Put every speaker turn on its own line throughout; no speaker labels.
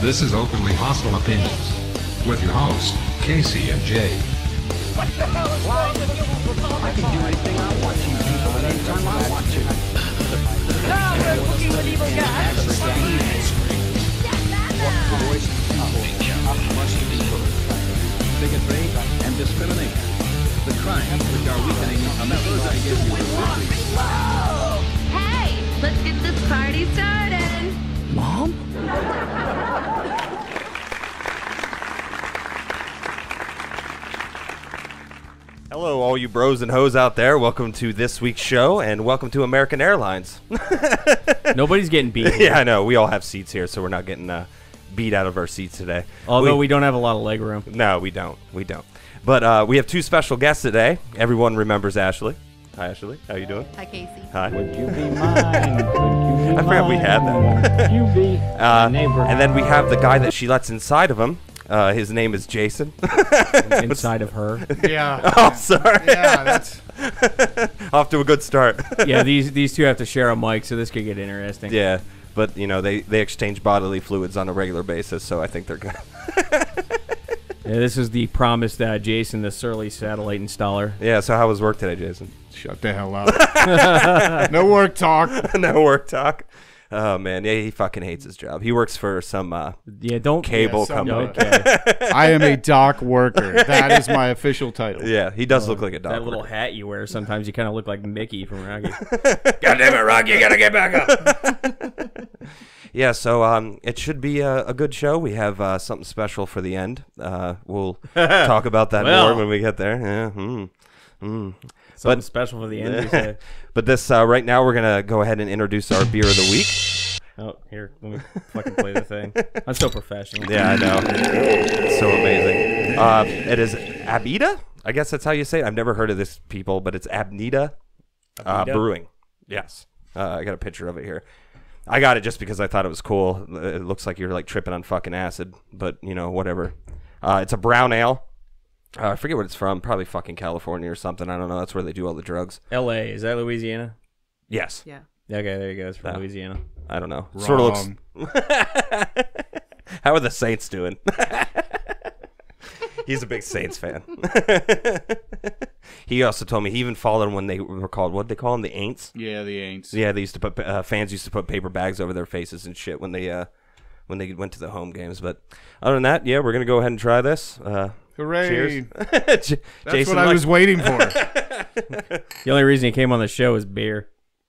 This is Openly Hostile Opinions with your hosts, Casey and Jay.
What the hell is wrong with you? I can do anything I want to, people, at any time I want to. Now we're cooking with evil guys.
Bigotry and discrimination. The crimes which are weakening America.
Whoa! Hey, let's get this party started.
Mom?
Hello, all you bros and hoes out there. Welcome to this week's show, and welcome to American Airlines.
Nobody's getting beat.
Yeah, I know. We all have seats here, so we're not getting beat out of our seats today.
Although we don't have a lot of leg room.
No, we don't. We don't. But we have two special guests today. Everyone remembers Ashley. Hi, Ashley. How you doing?
Hi, Casey.
Hi.
Would you be mine? Would you be
I forgot we had that.
Would you be my neighbor?
And then we have the guy that she lets inside of him. His name is Jason.
Inside of her.
Yeah.
Oh, sorry.
Yeah, that's
Off to a good start.
Yeah, these two have to share a mic, so this could get interesting.
Yeah, but, you know, they exchange bodily fluids on a regular basis, so I think they're good.
Yeah, this is the promised Jason, the surly satellite installer.
Yeah, so how was work today, Jason?
shut the hell up. No work talk.
No work talk. Oh, man. Yeah, he fucking hates his job. He works for some
Yeah, don't
cable
some-
company.
Okay.
I am a dock worker. That is my official title.
Yeah, he does look like a dog.
That little hat you wear, sometimes you kind of look like Mickey from Rocky.
God damn it, Rock, you gotta get back up. Yeah, so it should be a good show. We have something special for the end. We'll talk about that more when we get there. Yeah.
Something special for the end, you say.
But this right now, we're gonna go ahead and introduce our beer of the week.
Oh, here, let me fucking play the thing. I'm so professional.
Yeah, I know. It's so amazing. It is Abita. I guess that's how you say it. I've never heard of this, people, but it's Abita Brewing. Yes. I got a picture of it here. I got it just because I thought it was cool. It looks like you're like tripping on fucking acid, but you know, whatever. It's a brown ale. I forget what it's from. Probably fucking California or something. I don't know. That's where they do all the drugs.
L.A., is that Louisiana?
Yes.
Yeah.
Okay, there you go. It's from
No.
Louisiana.
I don't know.
Wrong.
Sort of looks. How are the Saints doing? He's a big Saints fan. He also told me he even followed them when they were called, what did they call them? The Aints?
Yeah, the Aints.
Yeah, they used to put fans used to put paper bags over their faces and shit when they went to the home games. But other than that, yeah, we're gonna go ahead and try this.
Hooray.
Cheers.
That's
Jason,
what I was waiting for.
The only reason he came on the show is beer.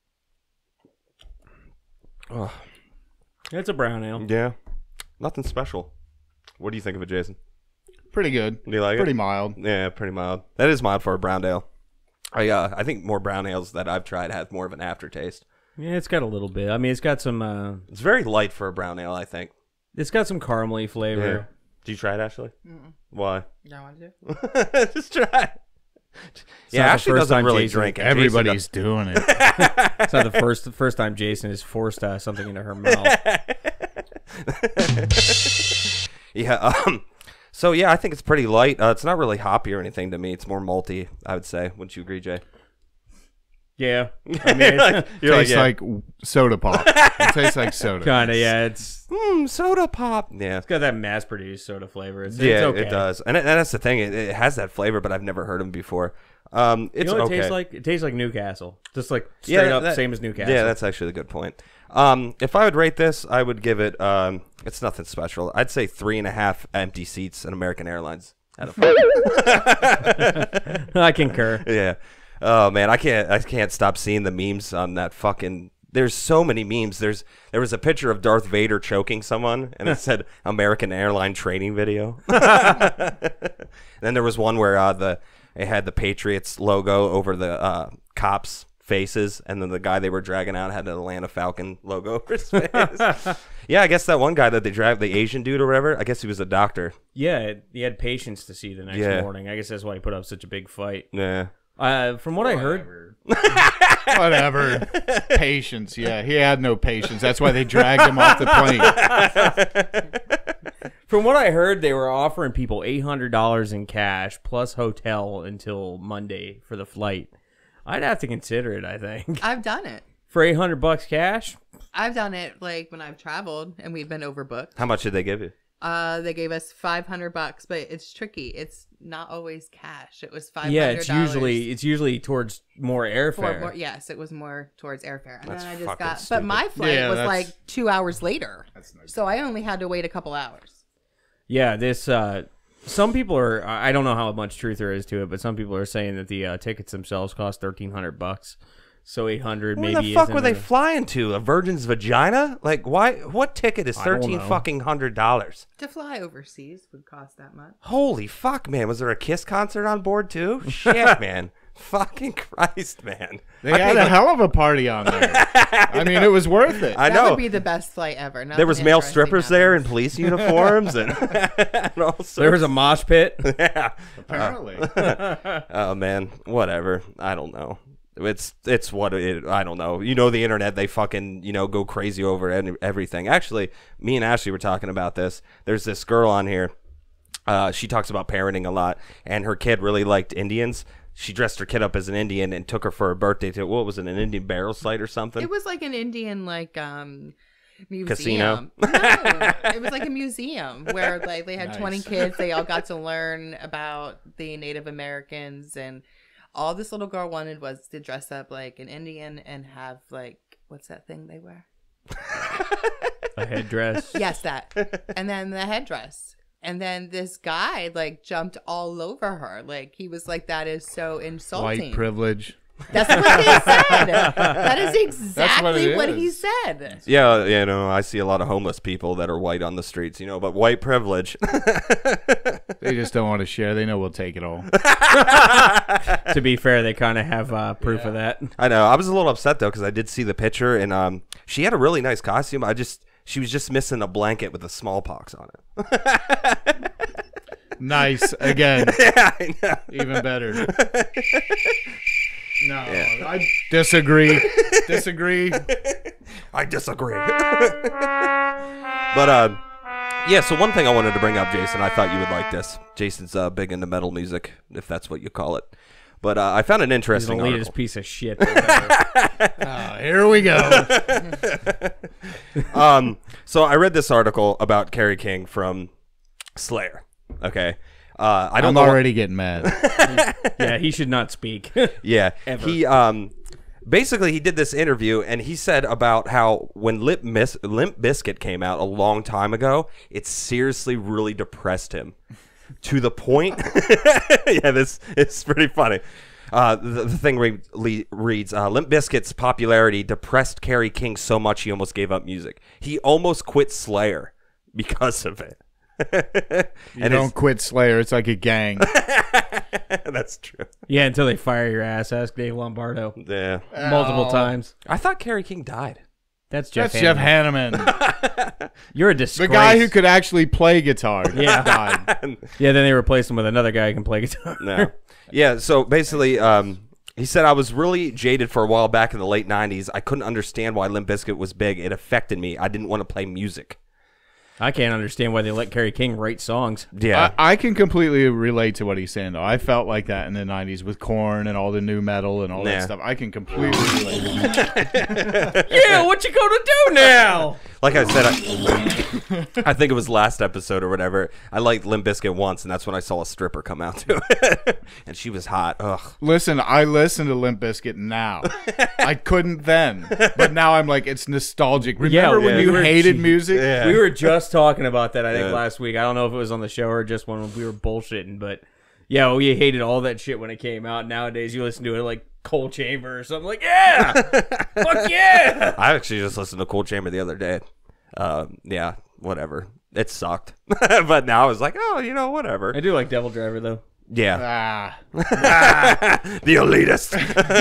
Oh,
It's a brown ale.
yeah, nothing special. What do you think of it, Jason?
Pretty good.
Do you like
Pretty
it?
mild.
Yeah, pretty mild. That is mild for a brown ale. I think more brown ales that I've tried have more of an aftertaste.
Yeah, it's got a little bit. I mean, it's got some.
It's very light for a brown ale, I think.
It's got some caramely flavor.
Did you try it, Ashley? Why?
Don't want to.
Just try.
It's
Yeah,
not the
Ashley
first
doesn't
time
really
Jason-
drink it.
Everybody's doing it.
It's not the first time Jason has forced something into her mouth.
Yeah. So yeah, I think it's pretty light. It's not really hoppy or anything to me. It's more malty, I would say. Wouldn't you agree, Jay?
Yeah, I mean, it's
Tastes
yeah.
like soda pop. It tastes like soda.
kind of. Yeah, it's
Soda pop. Yeah.
got that mass-produced soda flavor. It's
Yeah,
okay.
it does, and that's the thing. It has that flavor, but I've never heard them before. It's
You know what
okay.
it tastes like? It tastes like Newcastle, just like straight up, same as Newcastle.
Yeah, that's actually a good point. If I would rate this, I would give it. It's nothing special. I'd say 3.5 empty seats in American Airlines. Out of 5.
I concur.
Yeah. Oh man, I can't stop seeing the memes on that fucking. There's so many memes. There was a picture of Darth Vader choking someone, and it said American Airline training video. Then there was one where it had the Patriots logo over the cops' faces, and then the guy they were dragging out had an Atlanta Falcon logo over his face. Yeah, I guess that one guy that they dragged, the Asian dude or whatever, I guess he was a doctor.
Yeah, he had patience to see the next
Yeah.
morning. I guess that's why he put up such a big fight.
Yeah.
From what I heard,
Whatever. Patience. Yeah, he had no patience. That's why they dragged him off the plane.
From what I heard, they were offering people $800 in cash plus hotel until Monday for the flight. I'd have to consider it, I think.
I've done it.
For $800 cash?
I've done it like when I've traveled and we've been overbooked.
How much did they give you?
They gave us $500, but it's tricky. It's not always cash. It was $500.
Yeah, it's usually towards more airfare.
Yes, it was more towards airfare. And
That's
then I just
fucking
got,
stupid.
but my flight was
that's-
like 2 hours later.
That's nice.
So I only had to wait a couple hours.
Yeah, this some people are. I don't know how much truth there is to it, but some people are saying that the tickets themselves cost $1,300. So 800
Where
maybe.
the fuck
isn't
were they
a-
flying to? A virgin's vagina? Like, why? What ticket is
I don't
$1,300
know.
fucking $100?
To fly overseas would cost that much.
Holy fuck, man! Was there a Kiss concert on board too? Shit, man! Fucking Christ, man!
They had a hell of a party on there. I mean, it was worth it.
I
That
know.
would be the best flight ever.
There was
Nothing
male
interesting
strippers there in
happened.
police uniforms and, and all sorts.
There was a mosh pit.
Yeah.
Apparently.
Oh man, whatever. I don't know. It's what it. I don't know. You know, the internet. They fucking go crazy over everything. Actually, me and Ashley were talking about this. There's this girl on here. She talks about parenting a lot, and her kid really liked Indians. She dressed her kid up as an Indian and took her for her birthday to what was it, an Indian burial site or something?
It was like an Indian museum.
Casino?
No, it was like a museum where like they had 20 kids. They all got to learn about the Native Americans, and all this little girl wanted was to dress up like an Indian and have like, what's that thing they wear?
A headdress.
Yes, that. And then the headdress. And then this guy like jumped all over her. Like he was like, that is so insulting.
White privilege.
That's what he said. That is exactly what
is.
he said.
Yeah, I see a lot of homeless people that are white on the streets, but white privilege.
They just don't want to share. They know we'll take it all.
To be fair, they kind of have proof of that.
I know. I was a little upset though because I did see the picture and she had a really nice costume. She was just missing a blanket with a smallpox on it.
Nice. Again.
Yeah, I know.
Even better. No, I disagree. Disagree.
I disagree. But yeah. So one thing I wanted to bring up, Jason, I thought you would like this. Jason's big into metal music, if that's what you call it. But I found an
He's
interesting
the
article.
latest piece of shit.
Here we go.
So I read this article about Kerry King from Slayer. Okay. I don't
I'm
know.
already getting mad.
Yeah, he should not speak.
Yeah.
Ever.
He basically he did this interview and he said about how when Limp Bizkit came out a long time ago, it seriously really depressed him to the point. Yeah, this it's pretty funny. The thing reads, Limp Bizkit's popularity depressed Kerry King so much he almost gave up music. He almost quit Slayer because of it.
You don't quit Slayer. It's like a gang.
That's true.
Yeah, until they fire your ass. Ask Dave Lombardo.
Yeah.
Multiple times.
I thought Kerry King died.
That's Jeff
That's Jeff
Hanneman.
Hanneman.
You're a disgrace.
The guy who could actually play guitar.
Yeah.
Died.
Yeah, then they replaced him with another guy who can play guitar.
No. Yeah, so basically, he said, I was really jaded for a while back in the late 90s. I couldn't understand why Limp Bizkit was big. It affected me. I didn't want to play music.
I can't understand why they let Kerry King write songs.
Yeah.
I can completely relate to what he's saying, though. I felt like that in the 90s with Korn and all the new metal and all
Yeah.
that stuff. I can completely relate.
Yeah, what you gonna do now?
Like I said, I think it was last episode or whatever. I liked Limp Bizkit once, and that's when I saw a stripper come out to it. And she was hot. Ugh.
Listen, I listen to Limp Bizkit now. I couldn't then. But now I'm like, it's nostalgic. Remember when you hated music?
Yeah.
We were just talking about that, I think,
Yeah.
last week. I don't know if it was on the show or just when we were bullshitting, but yeah, we hated all that shit when it came out. Nowadays, you listen to it like Coal Chamber or something. Like, yeah! Fuck yeah!
I actually just listened to Cool Chamber the other day. Yeah, whatever. It sucked. But now I was like, oh, whatever.
I do like Devil Driver, though.
Yeah.
Ah.
The elitist.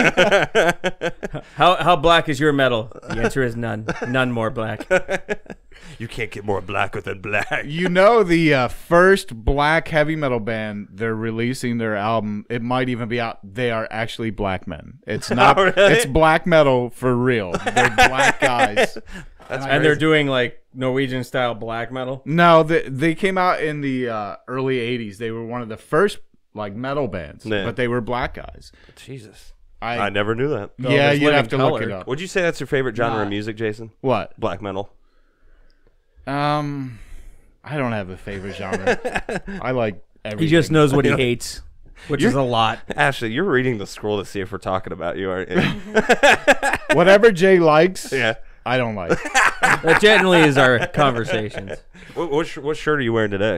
How black is your metal? The answer is none. None more black.
You can't get more blacker than black.
You know, the first black heavy metal band, they're releasing their album. It might even be out. They are actually black men. It's not.
Oh, really?
It's black metal for real. They're black guys.
And they're doing like Norwegian style black metal.
No, they came out in the early 80s. They were one of the first like metal bands,
Yeah.
but they were black guys.
Jesus. I never knew that.
Yeah,
there's
you'd
Living
have to look
Colour.
it up.
Would you say that's your favorite genre of music, Jason?
What?
Black metal.
I don't have a favorite genre. I like everything.
He just knows what he hates, which is a lot.
Ashley, you're reading the scroll to see if we're talking about you, aren't you?
Whatever Jay likes,
Yeah.
I don't like.
That generally is our conversations.
What shirt are you wearing today?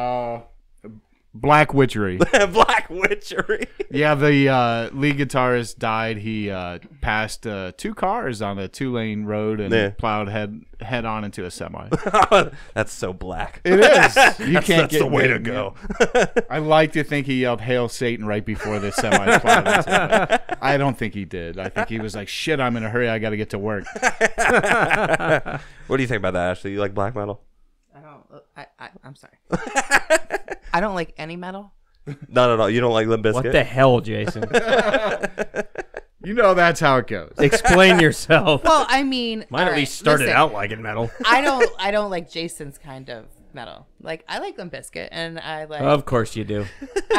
Black Witchery.
Black Witchery.
Yeah, the lead guitarist died. He passed 2 cars on a 2-lane road and plowed head on into a semi.
That's so black.
It is. You
That's
can't get
the way to
mad,
go.
I like to think he yelled "Hail Satan" right before the semi plowed into him. I don't think he did. I think he was like, "Shit, I'm in a hurry. I got to get to work."
What do you think about that, Ashley? You like black metal?
I'm sorry. I don't like any metal.
Not at all. You don't like Limp Bizkit?
What the hell, Jason?
You know that's how it goes.
Explain yourself.
Well, I mean,
Mine at least started out liking metal.
I don't like Jason's kind of metal. Like I like Limp Bizkit, and I like.
Of course you do.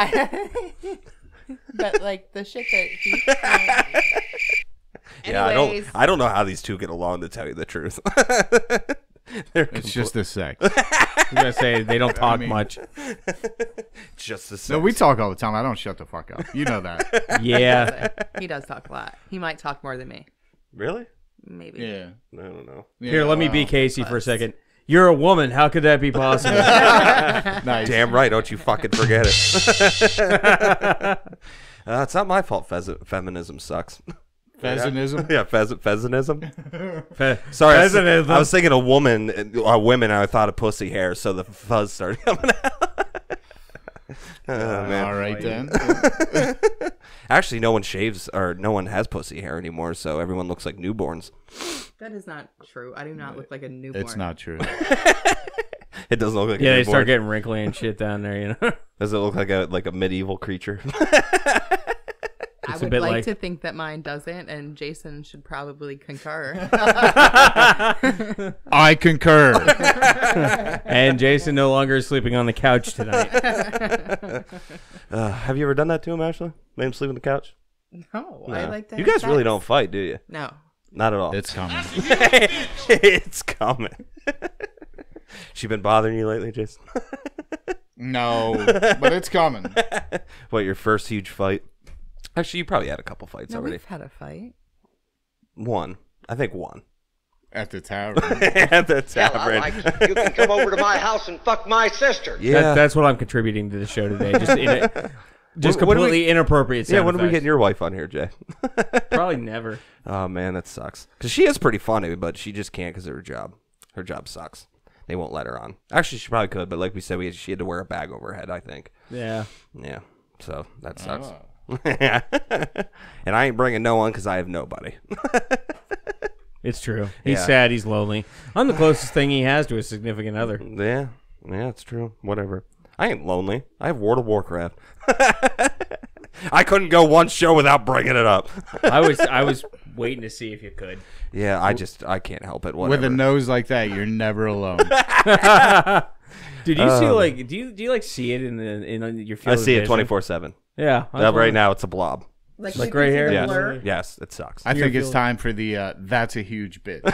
But like the shit that he.
Yeah,
Anyways.
I don't know how these two get along, to tell you the truth.
It's just the sex.
I'm gonna say they don't talk much.
Just the sex.
No, we talk all the time. I don't shut the fuck up. You know that.
Yeah.
He does talk a lot. He might talk more than me.
Really?
Maybe.
Yeah.
I don't know.
Here, let me be Casey for a second. You're a woman. How could that be possible?
Nice.
Damn right. Don't you fucking forget it. It's not my fault. Feminism sucks.
Pheasantism?
Yeah, pheasantism.
Sorry,
I was thinking of women. I thought of pussy hair, so the fuzz started coming out. Man.
All right then.
Actually, no one shaves or no one has pussy hair anymore, so everyone looks like newborns.
That is not true. I do not look like a newborn.
It's not true.
It doesn't look like a
yeah, they
newborn.
start getting wrinkly and shit down there, you know.
Does it look like a medieval creature?
I would like to think that mine doesn't, and Jason should probably concur.
I concur.
And Jason no longer is sleeping on the couch tonight.
Have you ever done that to him, Ashley? Made him sleep on the couch?
No, I like that.
You guys really don't fight, do you?
No.
Not at all.
It's coming.
It's coming. She been bothering you lately, Jason?
No, but it's coming.
What, your first huge fight? Actually, you probably had a couple fights
No,
already.
we've had a fight.
One. I think one.
At the tavern.
At the
Hell, I
tavern.
like you. You can come over to my house and fuck my sister.
Yeah.
That's what I'm contributing to the show today. Just
When do
completely inappropriate sound
Yeah, when are we
effects.
getting your wife on here, Jay?
Probably never.
Oh, man, that sucks. Because she is pretty funny, but she just can't because of her job. Her job sucks. They won't let her on. Actually, she probably could, but like we said, she had to wear a bag over her head, I think.
Yeah.
Yeah, so that sucks. And I ain't bringing no one because I have nobody.
It's true. He's
Yeah.
sad. He's lonely. I'm the closest thing he has to a significant other.
Yeah, it's true. Whatever. I ain't lonely. I have World of Warcraft. I couldn't go one show without bringing it up.
I was waiting to see if you could.
Yeah, I can't help it. Whatever.
With a nose like that, you're never alone.
Did you see like do you like see it in your field
I see
of
it
vision?
24/7.
Yeah.
Right now it's a blob.
Like
right here?
the
Yes,
blur?
yes, it sucks.
I think it's time for the that's a huge bitch.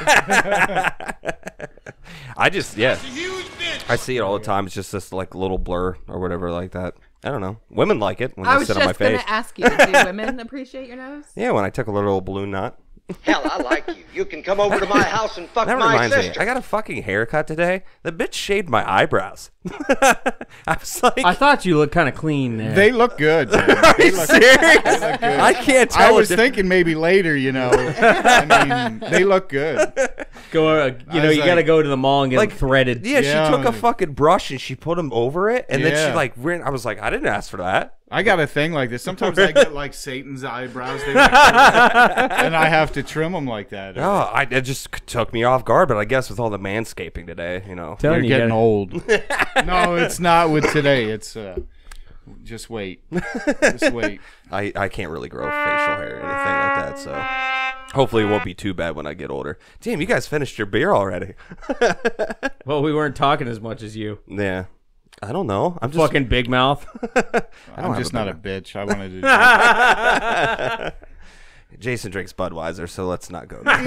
I see it all the time. It's just this like little blur or whatever like that. I don't know. Women like it when
I
they
was
sit on my
just going
face.
to ask you, do women appreciate your nose?
Yeah, when I took a little balloon knot.
Hell, I like you. You can come over to my house and fuck
That
my
reminds me,
sister.
I got a fucking haircut today. The bitch shaved my eyebrows. I was like,
I thought you looked kind of clean there.
They look good. Man.
are you serious? I can't tell.
I was thinking maybe later, you know. I mean, they look good.
Go, you got to go to the mall and get them threaded.
Yeah,
Yeah.
she took a fucking brush and she put them over it, and then
Yeah.
she like ran. I was like, I didn't ask for that.
I got a thing like this. Sometimes I get like Satan's eyebrows, and I have to trim them like that.
Oh, it just took me off guard. But I guess with all the manscaping today, you know.
You're getting old. No, it's not with today. It's just wait. Just wait.
I can't really grow facial hair or anything like that, so hopefully it won't be too bad when I get older. Damn, you guys finished your beer already.
Well, we weren't talking as much as you.
Yeah. I don't know. I'm just
Fucking big mouth.
I'm just not a bitch. I wanted to.
Jason drinks Budweiser, so let's not go there.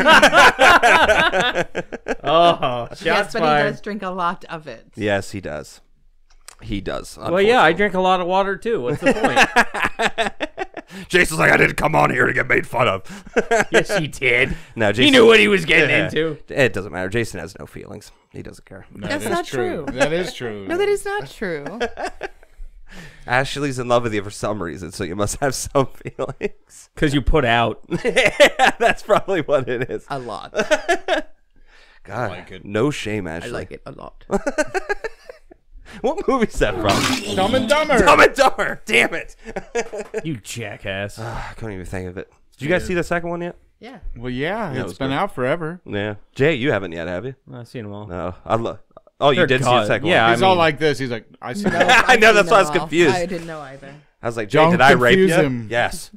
Oh, shots
Yes, but
fired.
he does drink a lot of it.
Yes, he does. He does.
Well, yeah, I drink a lot of water too. What's the point?
Jason's like, I didn't come on here to get made fun of.
Yes, he did.
No, Jason,
He knew what he was getting into.
It doesn't matter. Jason has no feelings. He doesn't care.
That's
That is
not true.
That is true.
No, that is not true.
Ashley's in love with you for some reason, so you must have some feelings.
Because you put out.
Yeah, that's probably what it is.
A lot.
God,
like it.
no shame,
I
Ashley.
like it a lot.
What movie's that from?
Dumb and Dumber.
Dumb and Dumber. Damn it.
You jackass.
I couldn't even think of it. Did you guys see the second one yet?
Yeah.
Well, yeah,
it
it's
was
been
great.
out forever.
Yeah. Jay, you haven't yet, have you?
I've seen them all.
No. Oh, you
They're
did see the
God.
second
Yeah,
one?
He's
I
all
mean-
like this. He's like, I see that.
I know, that's why I was
No,
confused.
I didn't know either.
I was like, Jay,
Don't
did I rape you?
confuse him.
Yes.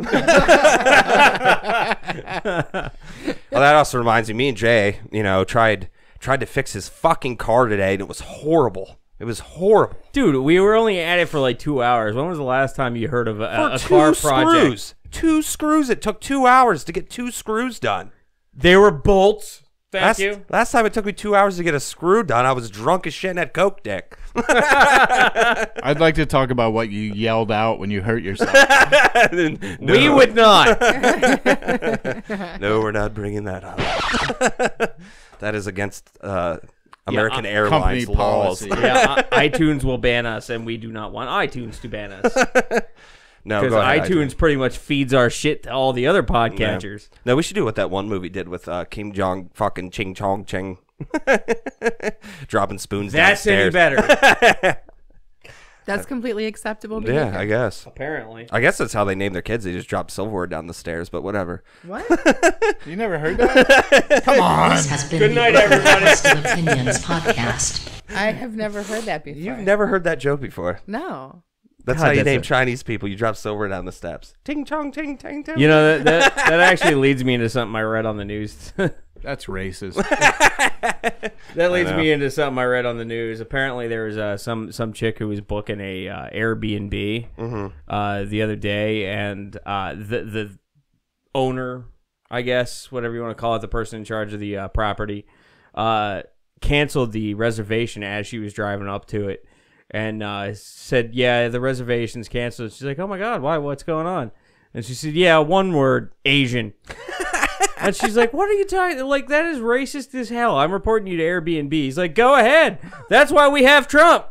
Well, that also reminds me and Jay, tried to fix his fucking car today, and it was horrible. It was horrible.
Dude, we were only at it for like 2 hours. When was the last time you heard of a
For
car
two
project?
screws. 2 screws. It took 2 hours to get 2 screws done.
They were bolts. Thank you.
Last time it took me 2 hours to get a screw done, I was drunk as shit and had coke dick.
I'd like to talk about what you yelled out when you hurt yourself.
We would not.
No, we're not bringing that up. That is against American
company
Airlines laws.
policy.
Yeah, iTunes will ban us, and we do not want iTunes to ban us.
No,
Because
go ahead,
iTunes pretty much feeds our shit to all the other podcatchers.
No, we should do what that one movie did with Kim Jong fucking Ching Chong Ching. Dropping spoons
That's any
downstairs.
better.
That's completely acceptable.
Yeah,
behavior.
I guess.
Apparently.
I guess that's how they name their kids. They just drop silverware down the stairs, but whatever.
What?
You never heard that? Come on.
This has been
Good night, everybody.
Hostile Opinions podcast.
I have never heard that before.
You've never heard that joke before.
No.
That's
God,
how you
that's
name
a-
Chinese people. You drop silverware down the steps. Ting chong ting ting ting.
You know, that actually leads me into something I read on the news.
That's racist.
That leads
know.
me into something I read on the news. Apparently, there was some chick who was booking a Airbnb the other day, and the owner, I guess, whatever you want to call it, the person in charge of the property, canceled the reservation as she was driving up to it, and said, "Yeah, the reservation's canceled." She's like, "Oh my God, why? What's going on?" And she said, "Yeah, one word, Asian." And she's like, "What are you talking? Like, that is racist as hell. I'm reporting you to Airbnb." He's like, "Go ahead. That's why we have Trump."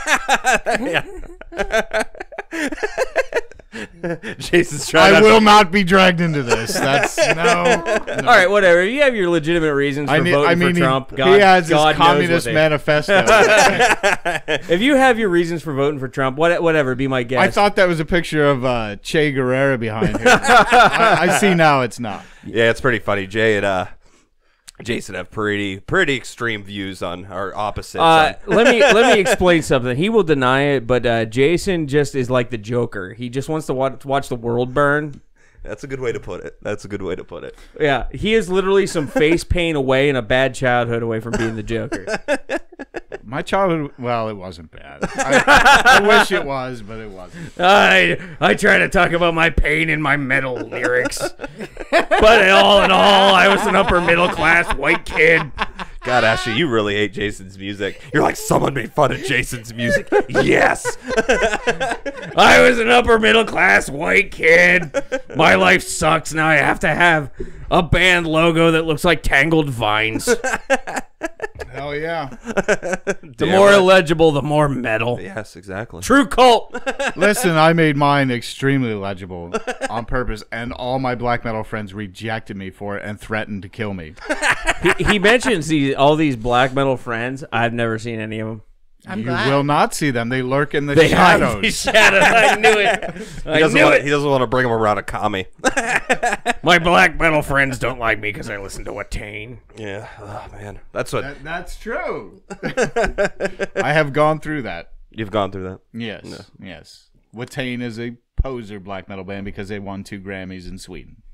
Jason's trying.
I will not be dragged into this. That's no.
All right, whatever. If you have your legitimate reasons for voting for Trump,
he has his
God knows
communist
what they-
manifesto.
If you have your reasons for voting for Trump, whatever, be my guest.
I thought that was a picture of Che Guevara behind him. I see now it's not.
Yeah, it's pretty funny. Jay and Jason have pretty extreme views on our opposites.
let me explain something. He will deny it, but Jason just is like the Joker. He just wants to watch the world burn.
That's a good way to put it.
Yeah, he is literally some face paint away and a bad childhood away from being the Joker.
My childhood, well, it wasn't bad. I wish it was, but it wasn't.
I try to talk about my pain in my metal lyrics, but all in all, I was an upper middle class white kid.
God, Ashley, you really hate Jason's music. You're like, someone made fun of Jason's music. Yes.
I was an upper middle class white kid. My life sucks. Now I have to have a band logo that looks like tangled vines.
Hell yeah.
The more illegible, the more metal.
Yes, exactly.
True cult.
Listen, I made mine extremely legible on purpose, and all my black metal friends rejected me for it and threatened to kill me.
He mentions all these black metal friends. I've never seen any of them.
I'm
You
glad.
will not see them. They lurk in the
They hide
shadows.
in the shadows. I knew it.
He doesn't want to bring him around a commie.
My black metal friends don't like me because I listen to Watain.
Yeah. Oh, man. That's what
That's true. I have gone through that.
you've gone through that.
Yes. Watain is a poser black metal band because they won 2 Grammys in Sweden.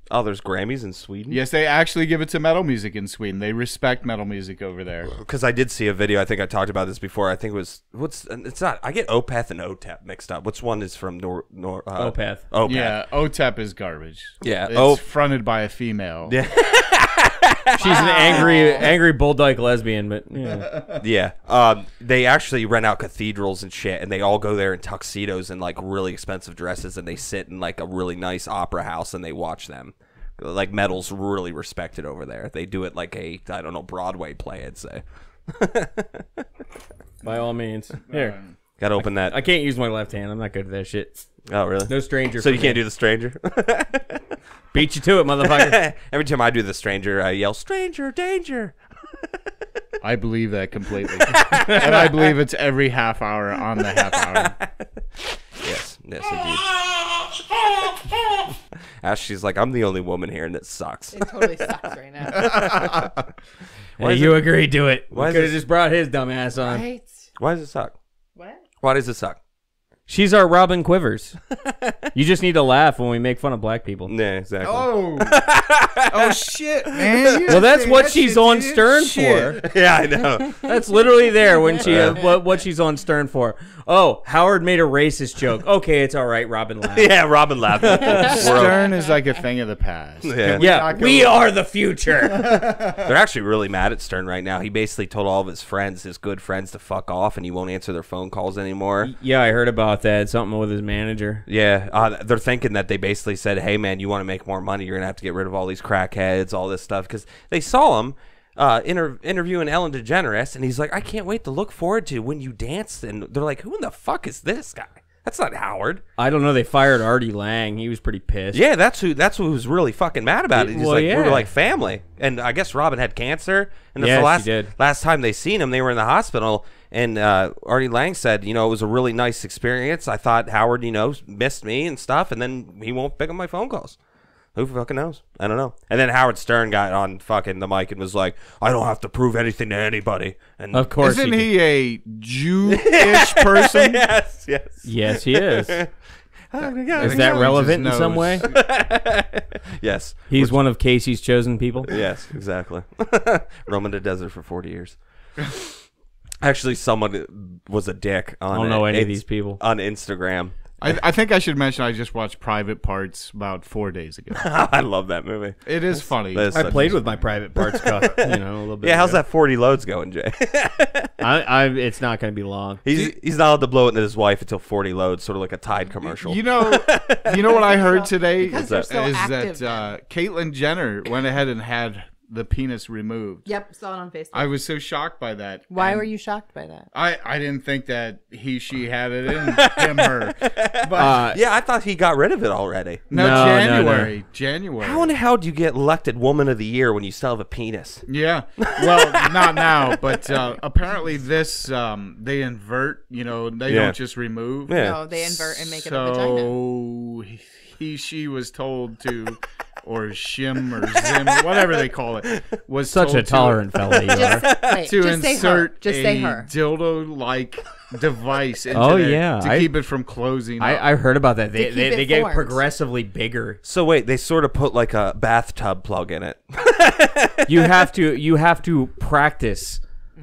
Oh, there's Grammys in Sweden?
Yes, they actually give it to metal music in Sweden. They respect metal music over there.
Because I did see a video. I think I talked about this before. I think it was it's not. I get Opeth and OTEP mixed up. Which one is from
Opeth?
Opeth.
Yeah, OTEP is garbage.
Yeah,
it's fronted by a female.
Yeah.
She's an angry bull dyke lesbian, but yeah.
Yeah. They actually rent out cathedrals and shit, and they all go there in tuxedos and like really expensive dresses, and they sit in like a really nice opera house and they watch them. Like metal's really respected over there. They do it like a Broadway play, I'd say.
By all means, here.
Gotta open that.
I can't use my left hand. I'm not good at that shit.
Oh, really?
No stranger.
So you can't do the stranger?
Beat you to it, motherfucker.
Every time I do the stranger, I yell, "Stranger, danger!"
I believe that completely. And I believe it's every half hour on the half hour.
Yes, indeed. Ashley's like, I'm the only woman here, and it sucks.
It totally sucks right now.
Hey, you agreed to it.
Why
Could have just brought his dumb ass on.
Right?
Why does it suck?
What?
Why does it suck?
She's our Robin Quivers. You just need to laugh when we make fun of black people.
Yeah, exactly.
Oh, oh shit, man!
Well, that's what she's on Stern for.
Yeah, I know.
That's literally there when she what she's on Stern for. Oh, Howard made a racist joke. Okay, it's all right. Robin laughed.
Yeah, Robin laughed.
Stern is like a thing of the past.
Yeah,
we are the future.
They're actually really mad at Stern right now. He basically told all of his friends, his good friends, to fuck off, and he won't answer their phone calls anymore.
Yeah, I heard about that. Something with his manager.
Yeah, they're thinking that they basically said, hey, man, you want to make more money, you're going to have to get rid of all these crackheads, all this stuff. Because they saw him interviewing Ellen DeGeneres, and he's like, I can't wait to look forward to when you dance. And they're like, who in the fuck is this guy? That's not Howard.
I don't know. They fired Artie Lang. He was pretty pissed.
Yeah, that's who was really fucking mad about it. He's
Well,
like,
yeah.
we were like family. And I guess Robin had cancer. And
Yeah,
the
she did.
last time they seen him, they were in the hospital. And Artie Lang said, it was a really nice experience. I thought Howard, missed me and stuff. And then he won't pick up my phone calls. Who fucking knows? I don't know. And then Howard Stern got on fucking the mic and was like, I don't have to prove anything to anybody. And
Of course
Isn't he a Jewish person?
Yes.
Yes, he is. Is that relevant in some way?
Yes.
He's one of Casey's chosen people?
Yes, exactly. Roaming the desert for 40 years. Actually, someone was a dick on
I don't know any of these people.
On Instagram.
I think I should mention I just watched Private Parts about 4 days ago.
I love that movie.
It is funny.
I played with my Private Parts cut, a little bit.
Yeah, how's
ago.
that 40 loads going, Jay?
It's not going to be long.
He's not allowed to blow it into his wife until 40 loads, sort of like a Tide commercial.
You know what I heard today
Because
is
they're
that,
so active.
Caitlyn Jenner went ahead and had the penis removed.
Yep, saw it on Facebook.
I was so shocked by that.
Why
And
were you shocked by that?
I didn't think that she had it in him, her. But
Yeah, I thought he got rid of it already.
no,
No.
January.
How in the hell do you get elected Woman of the Year when you still have a penis?
Yeah. Well, not now, but apparently this they invert. They don't just remove.
Yeah.
No, they invert and make it a vagina.
So she was told to, or shim or zim, whatever they call it, was
Such
told
a tolerant fella you are.
Wait,
to
just say her.
insert
Just
a
say her.
dildo-like device into
Oh,
there
yeah.
to keep it from closing up.
I heard about that.
keep
They
it
get
formed.
progressively bigger.
So wait, they sort of put like a bathtub plug in it.
You have to practice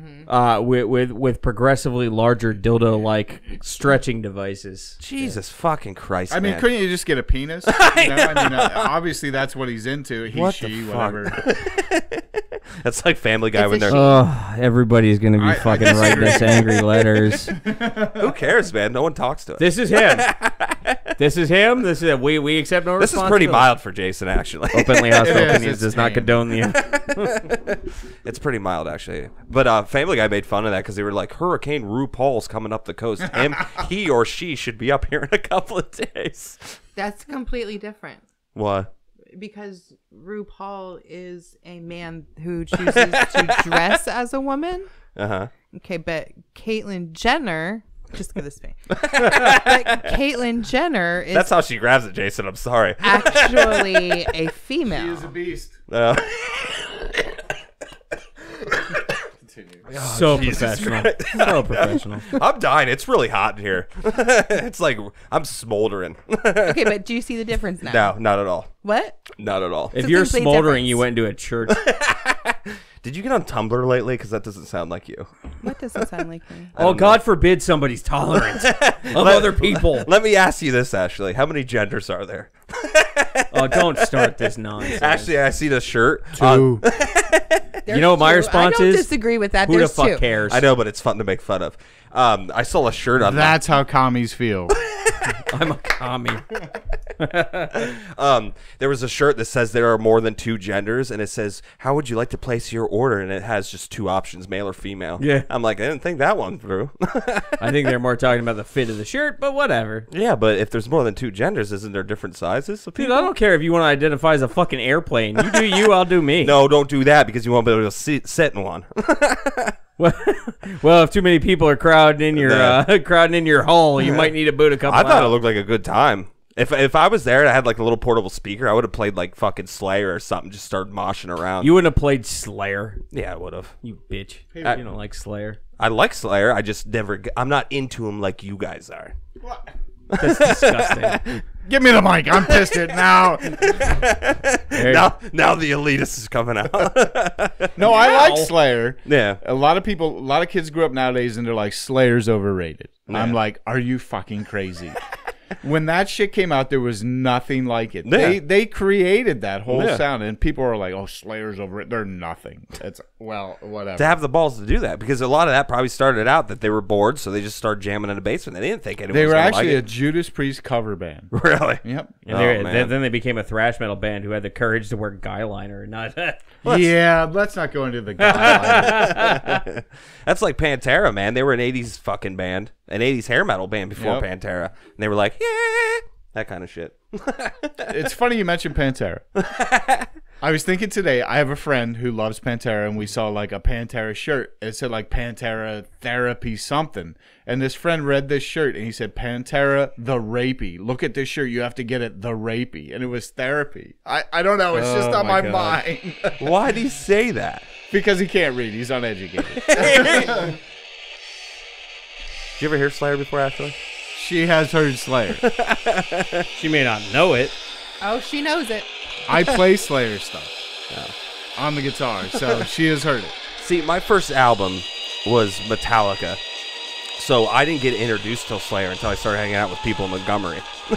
with progressively larger dildo-like stretching devices.
Jesus fucking Christ,
I mean,
man.
couldn't you just get a penis? Obviously that's what he's into. He,
What
she,
the fuck?
whatever.
That's like Family Guy
It's
when
a
they're...
she.
Oh, everybody's gonna be
I
fucking
disagree.
writing us angry letters.
Who cares, man? No one talks to it.
This is him. This is him. This is we accept no
This is pretty mild for Jason, actually.
Openly hostile
It is,
opinions
it's
does not
tame.
condone the.
It's pretty mild, actually. But Family Guy made fun of that because they were like, Hurricane RuPaul's coming up the coast. He or she should be up here in a couple of days.
That's completely different.
What?
Because RuPaul is a man who chooses to dress as a woman.
Uh-huh.
Okay, but Caitlyn Jenner, just give this to me. But Caitlyn Jenner is
That's how she grabs it, Jason. I'm sorry.
actually a female.
He is a beast. continue.
So professional. So professional.
I'm dying. It's really hot in here. It's like I'm smoldering.
Okay, but do you see the difference now?
No, not at all.
What?
Not at all.
If
It's a
you're
complete
smoldering,
difference.
you went into a church.
Did you get on Tumblr lately? Because that doesn't sound like you.
What doesn't sound like me?
Oh, God forbid somebody's tolerant of other people.
Let me ask you this, Ashley. How many genders are there?
Oh, don't start this nonsense.
Actually, I see the shirt.
Two.
You know what my response
I don't
is?
disagree with that.
Who the
There's
fuck
two.
cares?
I know, but it's fun to make fun of. I saw a shirt on
That's how commies feel.
I'm a commie.
There was a shirt that says there are more than two genders, and it says, how would you like to place your order? And it has just two options, male or female.
Yeah.
I'm like, I didn't think that one through.
I think they're more talking about the fit of the shirt, but whatever.
Yeah, but if there's more than two genders, isn't there different sizes of
Dude,
people?
I don't care if you want to identify as a fucking airplane. You do you, I'll do me.
No, don't do that because you won't be able to sit in one.
Well, if too many people are crowding in your hull, you might need to boot a couple
I thought
out.
it looked like a good time. If I was there and I had like a little portable speaker, I would have played like fucking Slayer or something. Just started moshing around.
You wouldn't have played Slayer.
Yeah, I would have.
You bitch. You don't like Slayer.
I like Slayer. I just never. I'm not into him like you guys are.
That's disgusting.
Give me the mic. I'm pissed at now.
Now the elitist is coming out.
No, I like Slayer.
Yeah.
A lot of kids grew up nowadays and they're like, Slayer's overrated.
Yeah.
I'm like, are you fucking crazy? When that shit came out, there was nothing like it.
Yeah.
They created that whole
Yeah.
sound, and people are like, "Oh, Slayer's over it." They're nothing. It's whatever.
To have the balls to do that, because a lot of that probably started out that they were bored, so they just started jamming in the basement. They didn't think anyone
They
was
were
gonna
actually
like
a
it.
Judas Priest cover band.
Really?
Yep.
And
man.
then they became a thrash metal band who had the courage to wear guy liner. Not
Yeah, let's not go into the guy.
That's like Pantera, man. They were an 80s fucking band, an 80s hair metal band before
Yep.
Pantera. And they were like, yeah, that kind of shit.
It's funny you mentioned Pantera. I was thinking today, I have a friend who loves Pantera, and we saw like a Pantera shirt. It said like Pantera Therapy something. And this friend read this shirt, and he said, Pantera the Rapey. Look at this shirt. You have to get it, the Rapey. And it was therapy. I don't know. It's just on my mind.
Why did he say that?
Because he can't read. He's uneducated.
Did you ever hear Slayer before, Ashley?
She has heard Slayer.
she may not know it.
Oh, she knows it.
I play Slayer stuff on the guitar, so she has heard it.
See, my first album was Metallica, so I didn't get introduced to Slayer until I started hanging out with people in Montgomery.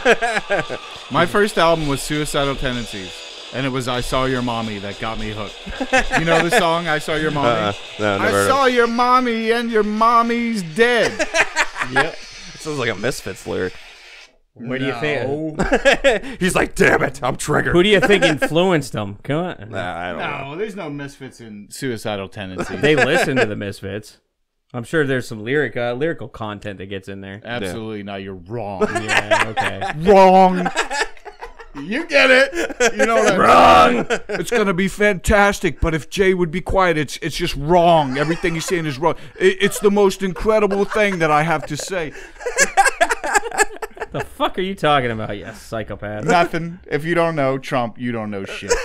My first album was Suicidal Tendencies, and it was I Saw Your Mommy that got me hooked. You know the song, I Saw Your Mommy?
No, never
I
heard
saw your mommy, and your mommy's dead.
Yep. It sounds like a Misfits lyric.
Where do you think?
He's like, damn it, I'm triggered.
Who do you think influenced them? Come on.
Nah, I don't know.
No, there's no Misfits in Suicidal Tendencies.
They listen to the Misfits. I'm sure there's some lyrical content that gets in there.
Absolutely not. You're wrong.
Yeah, okay.
Wrong. You get it. You know what I'm wrong. It's gonna be fantastic, but if Jay would be quiet, it's just wrong. Everything he's saying is wrong. It's the most incredible thing that I have to say.
The fuck are you talking about, you psychopath?
Nothing. If you don't know Trump, you don't know shit.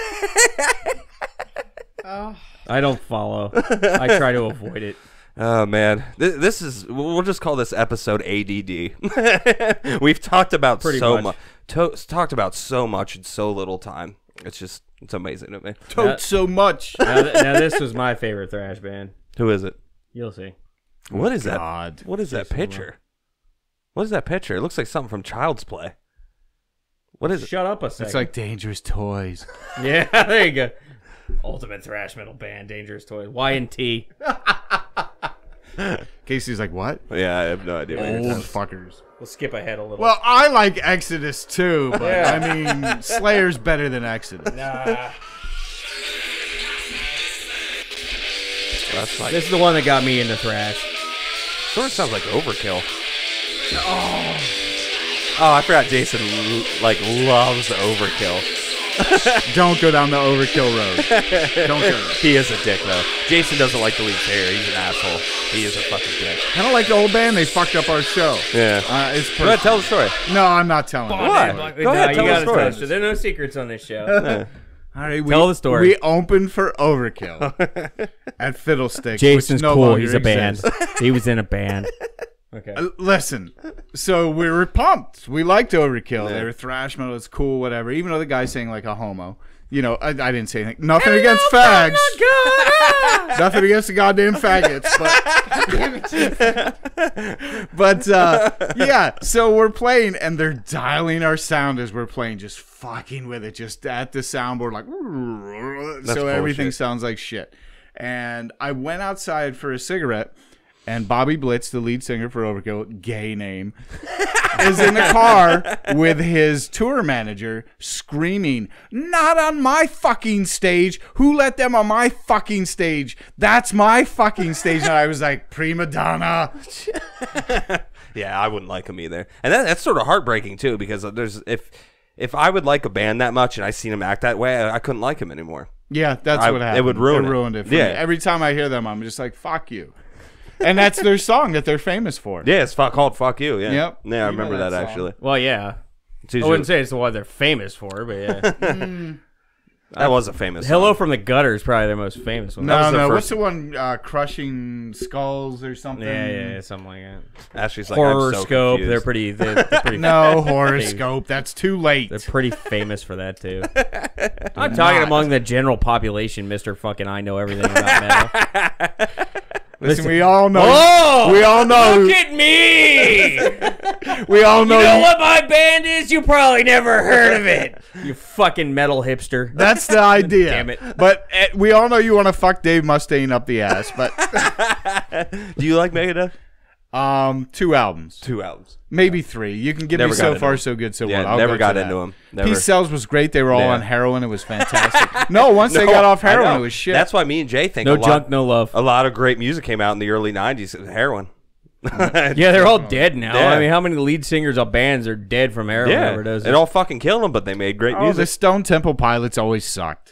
I don't follow. I try to avoid it.
Oh man, this is. We'll just call this episode ADD. We've talked about
Pretty
so
much.
much. Talked about so much in so little time. It's amazing to me.
Totes so much.
Now this was my favorite thrash band.
Who is it?
You'll see.
What is
God.
that? What is that
Jason
picture? What is that picture? It looks like something from Child's Play. What is it?
Shut up a second.
It's like Dangerous Toys.
Yeah, there you go. Ultimate thrash metal band, Dangerous Toys. Y&T.
Casey's like, what?
Yeah, I have no idea. What you're
Old
talking
fuckers.
We'll skip ahead a little.
Well, I like Exodus too, but I mean, Slayer's better than Exodus.
Nah.
That's like,
This is the one that got me into thrash.
sort of sounds like Overkill. Oh, I forgot Jason loves Overkill.
Don't go down the Overkill road. Don't go.
He is a dick though. Jason doesn't like the lead singer. He's an asshole. He is a fucking dick.
Kind of like the old band. They fucked up our show.
Yeah.
It's
Go ahead, tell the story.
No, I'm not telling.
What? Go ahead, tell the story.
There are no secrets on this show.
All right,
Tell the story.
We opened for Overkill at Fiddlesticks.
Jason's
which no
cool.
longer
He's a band.
exists.
He was in a band. Okay.
Listen, so we were pumped. We liked Overkill. They were thrash metal. It's cool, whatever. Even though the guy's saying like a homo. You know, I didn't say anything. Nothing against fags. Nothing against the goddamn faggots. But yeah, so we're playing, and they're dialing our sound as we're playing, just fucking with it, just at the soundboard, like, so everything
bullshit.
sounds like shit. And I went outside for a cigarette, and Bobby Blitz, the lead singer for Overkill, gay name, is in the car with his tour manager screaming, "Not on my fucking stage. Who let them on my fucking stage? That's my fucking stage." And I was like, prima donna.
Yeah, I wouldn't like him either. And that's sort of heartbreaking, too, because if I would like a band that much and I seen him act that way, I couldn't like him anymore.
Yeah, that's what happened.
It would ruin it.
ruined it for
Yeah.
me. Every time I hear them, I'm just like, fuck you. And that's their song that they're famous for.
Yeah, it's called Fuck You. Yeah.
Yep.
Yeah, I
You
remember
know
that
that song.
actually.
Well, yeah.
It's
I
usually-
wouldn't say it's the one they're famous for, but yeah.
That was a famous
Hello
song.
from the Gutter is probably their most famous one.
No,
the
no.
first-
What's the one? Crushing Skulls or something?
Yeah, something like that.
Ashley's like, I'm so
Horoscope,
confused.
they're pretty
No, Horoscope. That's too late.
They're pretty famous for that too. I'm talking among the general population, Mr. Fucking I know everything about metal.
Listen, we all know.
Oh,
we all know.
Look at me!
We all know.
You know what my band is? You probably never heard of it. You fucking metal hipster.
That's the idea.
Damn it.
But we all know you want to fuck Dave Mustaine up the ass. But
Do you like Megadeth?
2 albums,
2 albums.
maybe 3. You can give
Never
me
got
So
into
Far
them.
So Good So
Yeah,
What. I'll
never
go
got
to
into
that.
them. Never.
Peace Cells was great. They were all
Yeah.
on heroin. It was fantastic. No, once they got off
I
heroin,
know.
it was shit.
That's why me and Jay think
No
a lot,
junk, no love.
a lot of great music came out in the early 90s. Heroin.
Yeah, they're all dead now.
Yeah.
I mean, how many lead singers of bands are dead from heroin
Yeah,
overdoses?
it all fucking killed them, but they made great
Oh, the
music.
Stone Temple Pilots always sucked.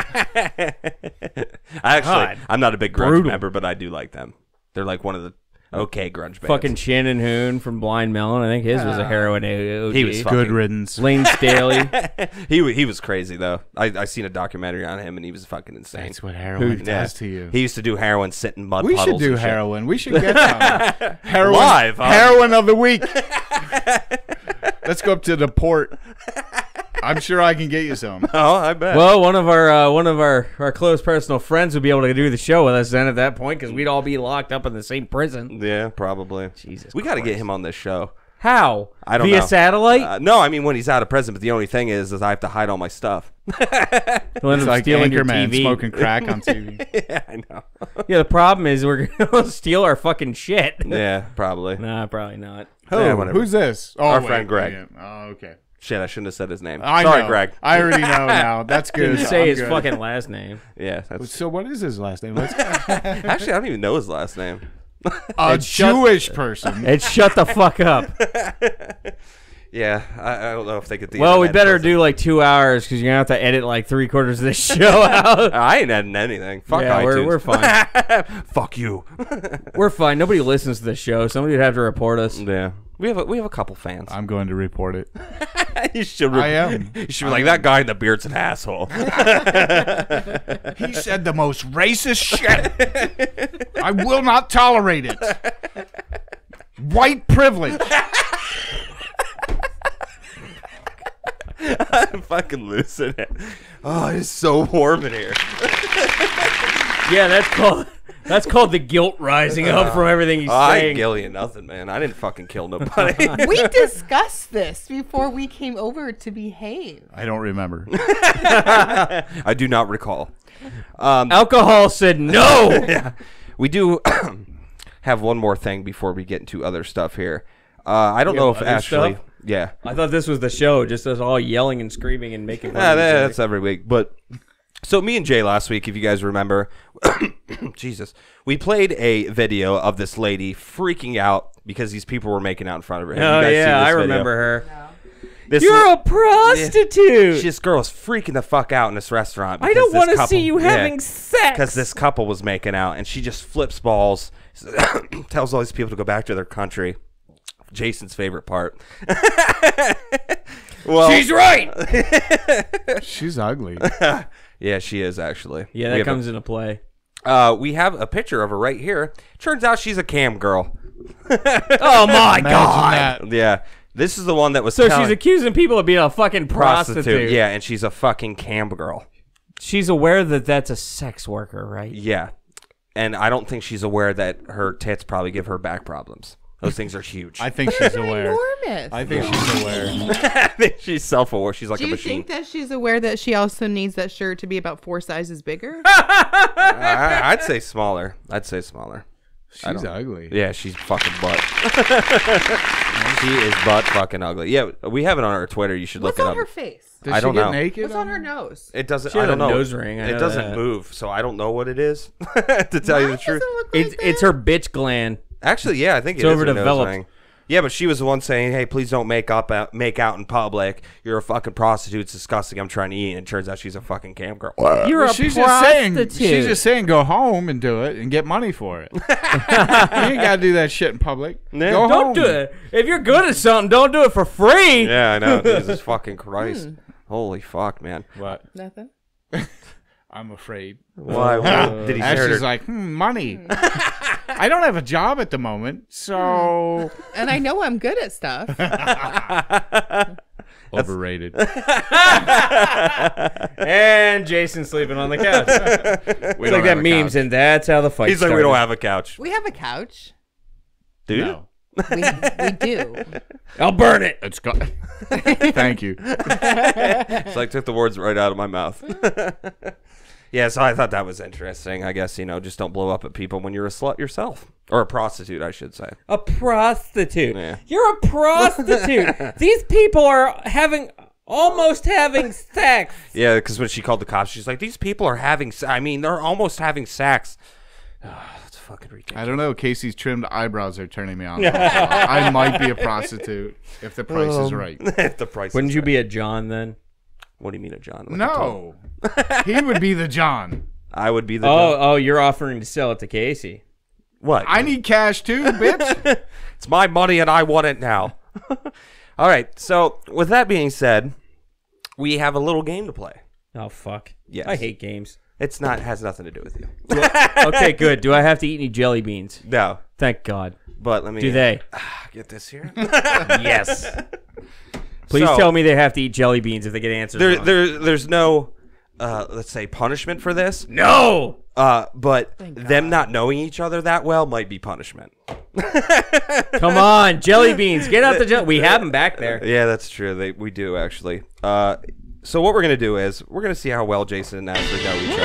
God.
I'm not a big grunge
Brutal.
member, but I do like them. They're like one of the okay grunge bands.
Fucking Shannon Hoon from Blind Melon. I think his was a heroin OG.
He was fucking
Good riddance.
Lane Staley.
he was crazy though. I seen a documentary on him and he was fucking insane.
That's what heroin
Yeah.
does to you.
He used to do heroin, sit in mud
We
puddles.
should do
and shit.
heroin. We should get some. Heroin
Live, huh?
Heroin of the week. Let's go up to the port. I'm sure I can get you some.
Oh, I bet.
Well, one of our close personal friends would be able to do the show with us then at that point because we'd all be locked up in the same prison.
Yeah, probably.
Jesus
we got to get
Christ.
him on this show.
How?
I don't
Via
know.
satellite?
No, I mean when he's out of prison. But the only thing is I have to hide all my stuff.
He'll end
It's
up
like
stealing your
Anchorman
TV.
smoking crack on TV.
Yeah, I know.
Yeah, the problem is we're gonna steal our fucking shit.
Yeah, probably.
Nah, probably not.
Yeah, whatever.
Who's this? Oh,
Our
wait,
friend Greg.
wait. Oh, okay.
Shit, I shouldn't have said his name.
I
Sorry,
know.
Greg.
I already know now. That's good.
Didn't say
I'm
his
good.
fucking last name.
Yeah, that's,
So what is his last name? Let's
actually I don't even know his last name.
a
It's shut-
Jewish person.
And shut the fuck up.
Yeah, I don't know if they could.
Well, we better do like 2 hours because you're gonna have to edit like 3/4 of this show out.
I ain't adding anything. Fuck
Yeah,
iTunes.
we're fine.
Fuck you.
We're fine. Nobody listens to the show. Somebody would have to report us.
Yeah, we have a couple fans.
I'm going to report it.
You should.
I am.
You should be like that guy in the beard's an asshole.
He said the most racist shit. I will not tolerate it. White privilege.
I'm fucking losing it. Oh, it's so warm in here.
Yeah, that's called the guilt rising up from everything he's
I
saying.
ain't guilty of nothing, man. I didn't fucking kill nobody.
We discussed this before we came over to behave.
I don't remember.
I do not recall.
Alcohol said no.
Yeah. We do have one more thing before we get into other stuff here. I don't know if
other
Ashley.
stuff?
Yeah.
I thought this was the show, just us all yelling and screaming and making fun
Yeah,
of each other.
that's every week. But so me and Jay last week, if you guys remember, Jesus, we played a video of this lady freaking out because these people were making out in front of her. Have
Oh
you guys
yeah,
seen this
I
video?
remember her.
This
You're a prostitute.
This girl is freaking the fuck out in this restaurant.
I don't
want
want to see you having sex.
Because this couple was making out, and she just flips balls, tells all these people to go back to their country. Jason's favorite part. Well,
She's right.
She's ugly.
yeah, she is actually.
Yeah,
We
that
have
comes into play.
we have a picture of her right here. Turns out she's a cam girl.
Oh my
Imagine
god.
that.
Yeah, this is the one that was.
So
telling-
she's accusing people of being a fucking prostitute.
Yeah, and she's a fucking cam girl.
She's aware that that's a sex worker, right?
Yeah, and I don't think she's aware that her tits probably give her back problems. Those things are huge.
I think she's aware.
Enormous.
I think she's aware.
I think she's self-aware. She's like
Do
a
you
machine.
think that she's aware that she also needs that shirt to be about 4 sizes bigger?
I'd say smaller.
She's ugly.
Yeah, she's fucking butt. She is butt fucking ugly. Yeah, we have it on our Twitter. You should
What's
look it
on
up.
her face?
Does
I
she
don't
get
know.
naked?
What's on her nose?
It doesn't.
She
I
has
don't
a
know.
nose ring, I
It
know
doesn't
that.
move, so I don't know what it is. To tell you the
Mine
truth,
doesn't look like
It's her bitch gland.
actually, yeah, I think
It's
it is her nose
overdeveloped.
ring. Yeah, but she was the one saying, "Hey, please don't make out in public. You're a fucking prostitute. It's disgusting. I'm trying to eat." And it turns out she's a fucking cam girl.
You're a
She's
prostitute.
she's just saying go home and do it and get money for it. You ain't got to do that shit in public.
Yeah.
Go
Don't
home.
do it. If you're good at something, don't do it for free.
Yeah, I know. Jesus fucking Christ. Holy fuck, man.
What?
Nothing.
I'm afraid.
Why? Did he say her?
Ashley's like, money. I don't have a job at the moment, so
And I know I'm good at stuff.
overrated.
And Jason's sleeping on the couch. It's like
don't
that
have a
memes,
couch.
and that's how the fight
He's like,
started.
we don't have a couch.
We have a couch.
Do you?
No.
We do.
I'll burn it.
It's got. Thank you.
So I took the words right out of my mouth. Yeah, so I thought that was interesting. I guess, just don't blow up at people when you're a slut yourself. Or a prostitute, I should say.
A prostitute.
Yeah.
You're a prostitute. These people are almost having sex.
Yeah, because when she called the cops, she's like, these people are they're almost having sex. That's fucking ridiculous.
I don't know. Casey's trimmed eyebrows are turning me on. I might be a prostitute if the price is right.
If the price
Wouldn't
is
you
right.
be a John then?
What do you mean a John? Like a
No. He would be the John.
I would be the John.
Oh, you're offering to sell it to Casey.
What?
I need cash too, bitch.
It's my money and I want it now. All right, so with that being said, we have a little game to play.
Oh, fuck.
Yes.
I hate games.
Has nothing to do with you.
Okay, good. Do I have to eat any jelly beans?
No,
Thank God.
but let me
Do they?
get this here.
Yes. Please
So-
tell me they have to eat jelly beans if they get answers wrong.
There's no, let's say, punishment for this.
No!
But them not knowing each other that well might be punishment.
Come on, jelly beans. Get out the jelly. We have them back there.
Yeah, that's true. We do actually. So what we're gonna do is we're gonna see how well Jason and Ashley know each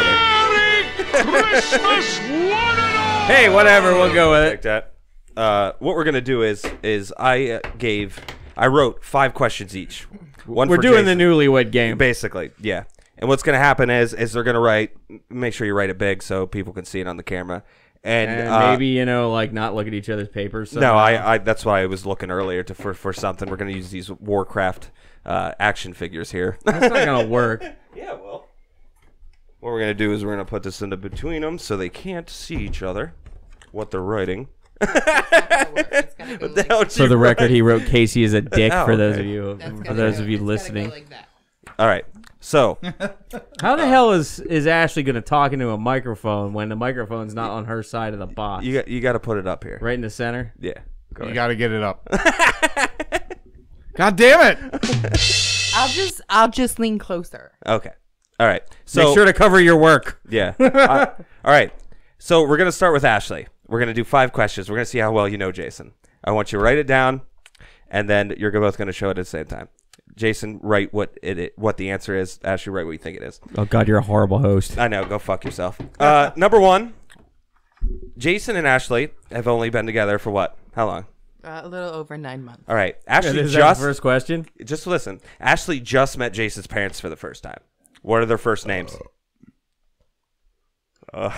other.
Hey, whatever. We'll go with
Like
it.
that. What we're gonna do is I wrote 5 questions each. One
We're
for
doing
Jason.
the newlywed game.
Basically, yeah. And what's gonna happen is they're gonna make sure you write it big so people can see it on the camera. And
maybe, not look at each other's papers.
no, I that's why I was looking earlier for something. We're gonna use these Warcraft action figures here.
That's not going to work.
Yeah, well. What we're going to do is we're going to put this into between them so they can't see each other, what they're writing.
It's gonna go like,
For the record, he wrote Casey is a dick
Oh,
for those
okay.
of you
that's
for
gonna
those
go-
of you
it's gonna go
listening.
like that.
All right. So,
How the hell is Ashley going to talk into a microphone when the microphone's not on her side of the box?
you got to put it up here.
Right in the center?
Yeah. Go
You
ahead.
got to get it up. God damn it!
I'll just lean closer.
Okay. All right. So,
Make sure to cover your work.
yeah. All right. So, we're going to start with Ashley. We're going to do 5 questions. We're going to see how well you know Jason. I want you to write it down, and then you're both going to show it at the same time. Jason, write what the answer is. Ashley, write what you think it is.
Oh, God, you're a horrible host.
I know. Go fuck yourself. Number 1, Jason and Ashley have only been together for what? How long?
A little over 9 months.
All right. Ashley
Is that
just
the first question?
just listen. Ashley just met Jason's parents for the first time. What are their first names?
Oh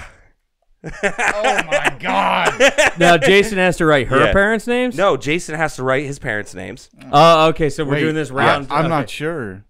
my God!
Now, Jason has to write her
Yeah.
parents' names?
No, Jason has to write his parents' names.
Oh, okay, so we're
Wait,
doing this round.
I'm
okay.
not sure.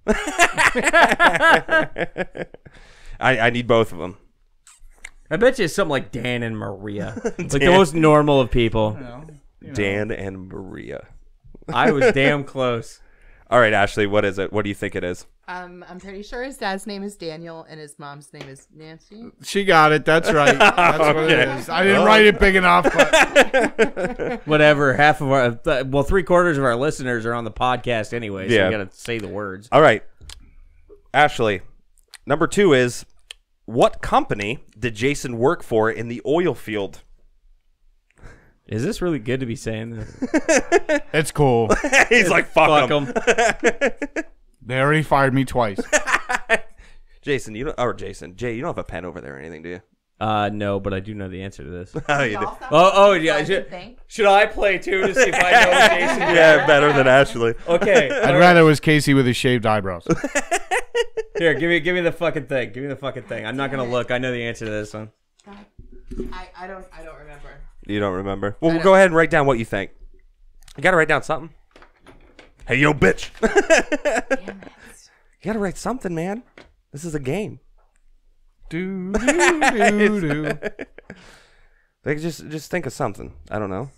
I need both of them.
I bet you it's something like Dan and Maria. Like the most normal of people.
Dan and Maria.
I was damn close.
All right, Ashley, what is it? What do you think it is?
I'm pretty sure his dad's name is Daniel and his mom's name is Nancy.
She got it. That's right. That's what it is. I didn't write it big enough, but
Whatever. Half of our, well, 3/4 of our listeners are on the podcast anyway, so
Yeah.
we got to say the words.
All right, Ashley. Number 2 is, what company did Jason work for in the oil field?
Is this really good to be saying this?
it's cool.
He's like, fuck him.
They already fired me twice.
Jason, Jay, you don't have a pen over there or anything, do you?
No, but I do know the answer to this.
Oh, you do.
Oh, yeah. Should I play too to see if I know what Jason did?
Yeah, better than Ashley.
Okay.
I'd rather it was Casey with his shaved eyebrows.
Here, give me the fucking thing. Give me the fucking thing. I'm not gonna look. I know the answer to this one.
I don't remember.
You don't remember? Well, we'll go ahead and write down what you think. You gotta write down something. Hey, yo, bitch.
Damn it.
You gotta write something, man. This is a game.
Do do do do.
Like, just think of something. I don't know.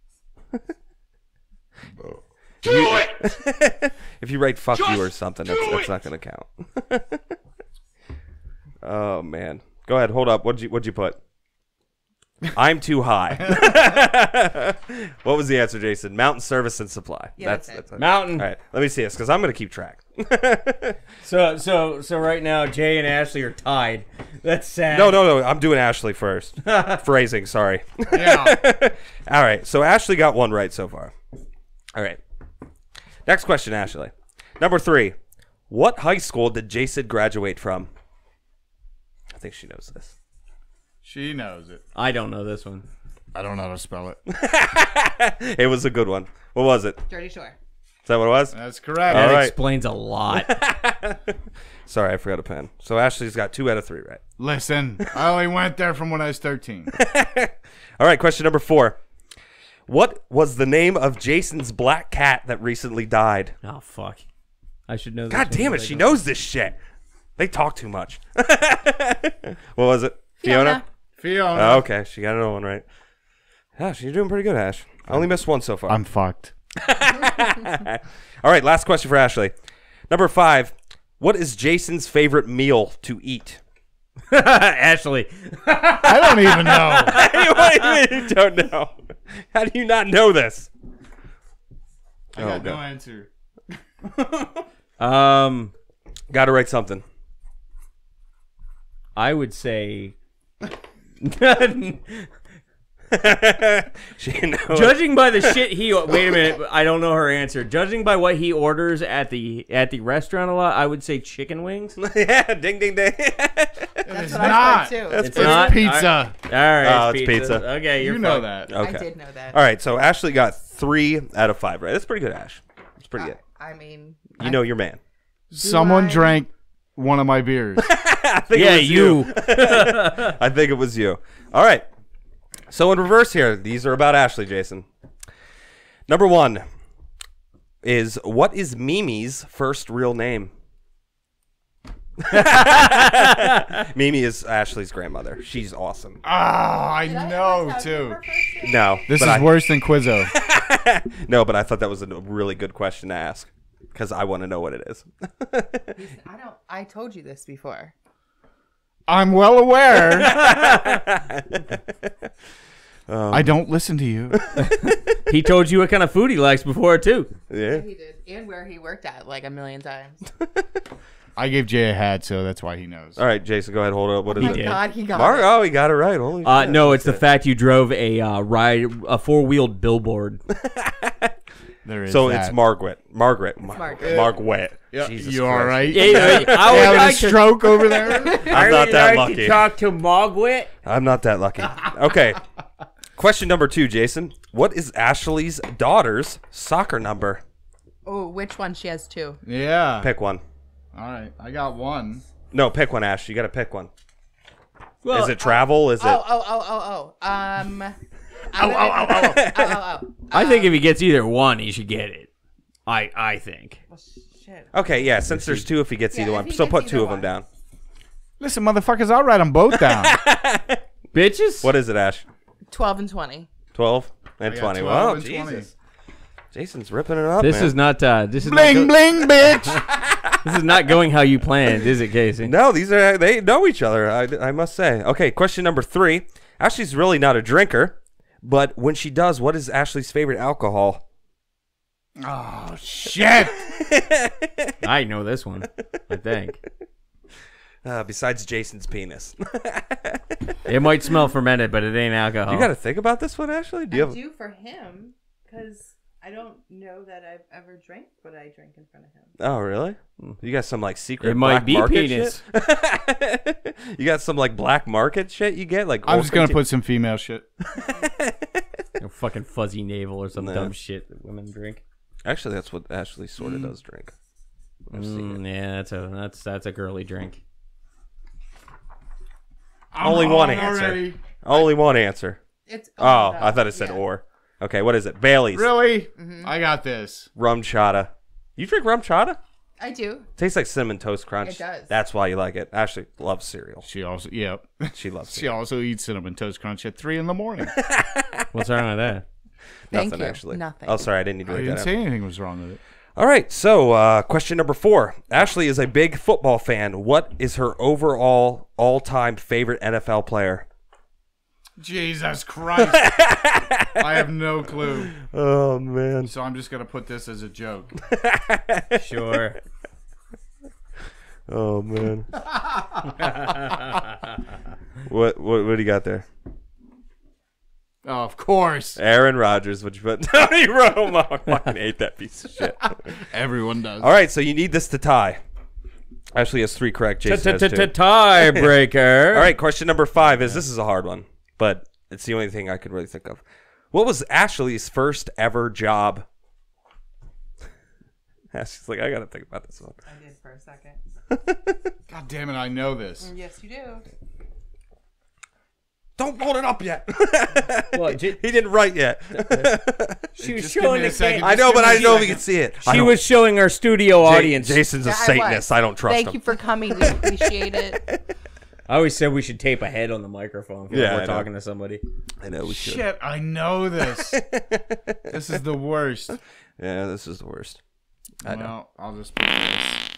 If you write "fuck you" or something, that's not gonna count. Oh man, go ahead. Hold up. What'd you put? I'm too high. What was the answer, Jason? Mountain Service and Supply.
Yeah,
that's
it.
Mountain.
All right, let me see this because I'm gonna keep track.
So right now, Jay and Ashley are tied. That's sad.
No. I'm doing Ashley first. Phrasing. Sorry.
Yeah.
All right. So Ashley got one right so far. All right. Next question, Ashley. Number 3. What high school did Jason graduate from? I think she knows this.
She knows it.
I don't know this one.
I don't know how to spell it.
It was a good one. What was it?
Dirty Shore.
Is that what it was?
That's correct.
That
All right.
explains a lot.
Sorry, I forgot a pen. So Ashley's got 2 out of 3 right.
Listen, I only went there from when I was 13.
All right, question number 4. What was the name of Jason's black cat that recently died?
Oh, fuck. I should know this.
God
one,
damn
but
it,
I
she
don't.
knows this shit. They talk too much. What was it? Fiona?
Fiona.
Oh, okay, she got another one right. Yeah, she's doing pretty good, Ash. I only missed one so far.
I'm fucked.
All right, last question for Ashley. Number 5. What is Jason's favorite meal to eat?
Ashley.
I don't even know.
What do you mean you don't know? How do you not know this?
I got no answer.
Got to write something.
I would say...
She knows.
Judging by the shit he... Wait a minute. I don't know her answer. Judging by what he orders at the restaurant a lot, I would say chicken wings.
Yeah, ding, ding, ding.
It's
what I
not.
said, too.
It's
It's
not?
pizza.
All right.
Oh, it's pizza.
Okay, you're
You know
fine.
that.
Okay.
I did know that.
All right, so Ashley got 3 out of 5 right. That's pretty good, Ash. That's pretty good.
I mean,
You know your man.
Someone
I-
drank one of my beers.
I think
Yeah,
it was
you.
I think it was you. All right. So in reverse here, these are about Ashley, Jason. Number 1 is, what is Mimi's first real name? Mimi is Ashley's grandmother. She's awesome.
I know, too.
No.
This
but
is
I-
worse than Quizzo.
No, but I thought that was a really good question to ask because I want to know what it is.
I told you this before.
I'm well aware. I don't listen to you.
He told you what kind of food he likes before, too.
Yeah.
He did, and where he worked at like a million times.
I gave Jay a hat, so that's why he knows.
All right, Jason, go ahead. Hold up. What is
Oh my
it?
God, he got
Mark,
it.
oh, he got it right. Holy shit.
No, it's the fact you drove a a 4-wheeled billboard.
There is
So
that.
it's Margaret. Margaret.
Margaret.
Yeah,
Jesus
you all
Christ.
right?
I would
Having a
like to-
stroke over there?
I'm not that lucky.
to talk to Margaret.
I'm not that lucky. Okay. Question number 2, Jason. What is Ashley's daughter's soccer number?
Oh, which one? She has 2.
Yeah.
Pick one.
All right, I got one.
No, pick one, Ash. You got to pick one.
Well,
Is it travel? Is it?
Oh.
I think if he gets either one, he should get it. I think.
Shit.
Okay, yeah. Since there's 2, if he gets
Yeah,
either
if
one,
he
so
gets
put
either
2 of them
one.
down.
Listen, motherfuckers, I'll write them both down.
Bitches?
What is it, Ash?
12 and 20.
12 and
I got
20.
12
Wow,
and 20.
Jesus. Jason's ripping it up.
This
man.
is not. This is
Bling,
not
bling, bitch.
This is not going how you planned, is it, Casey?
No, they know each other. I must say. Okay, question number 3. Ashley's really not a drinker, but when she does, what is Ashley's favorite alcohol?
Oh, shit.
I know this one, I think.
Besides Jason's penis.
It might smell fermented, but it ain't alcohol.
You got to think about this one, Ashley.
I do for him because I don't know that I've ever drank what I drink in front of him.
Oh, really? You got some like secret
It might
black
be
market
penis.
shit? You got some like black market shit you get? Like
I'm just going to put some female shit.
A fucking fuzzy navel or some
Nah.
dumb shit that women drink.
Actually, that's what Ashley sort of does drink. I've seen it.
Yeah, that's a girly drink.
Only one answer.
Already.
Only one answer.
It's
Oh, I thought it said or. Okay, what is it? Bailey's.
Really? I got this.
Rum chata. You drink rum chata?
I do.
Tastes like cinnamon toast crunch.
It does.
That's why you like it. Ashley loves cereal.
She also, yep.
She loves
She
cereal.
also eats cinnamon toast crunch at 3 in the morning.
What's wrong with that?
Thank
Nothing
you.
actually.
Nothing.
Oh, sorry, I didn't need to
I
write
didn't
that
say
down.
anything was wrong with it.
All right, so question number 4. Ashley is a big football fan. What is her overall all-time favorite NFL player?
Jesus Christ. I have no clue.
Oh, man.
So I'm just going to put this as a joke.
Sure.
Oh, man. What do you got there?
Oh, of course.
Aaron Rodgers, which but Tony Romo. I fucking hate that piece of shit.
Everyone does.
All right, so you need this to tie. Ashley has 3 correct. Jason has 2.
Tiebreaker.
All right, question number 5 is this is a hard one, but it's the only thing I could really think of. What was Ashley's first ever job? Ashley's like, I got to think about this one.
I did for a second.
God damn it, I know this.
Yes, you do.
Don't hold it up yet.
Well,
he didn't write yet.
She was
Just give
showing
me a
the
second.
I know, but I know if you can see it.
She was showing our studio audience.
Jason's a
Yeah, I
Satanist.
was.
I don't trust
Thank
him.
you for coming. We appreciate it.
I always said we should tape a head on the microphone when
Yeah, I
we're
know.
talking to somebody.
I know we should.
Shit, I know this. This is the worst.
Yeah, this is the worst. I know.
Well, I'll just put this.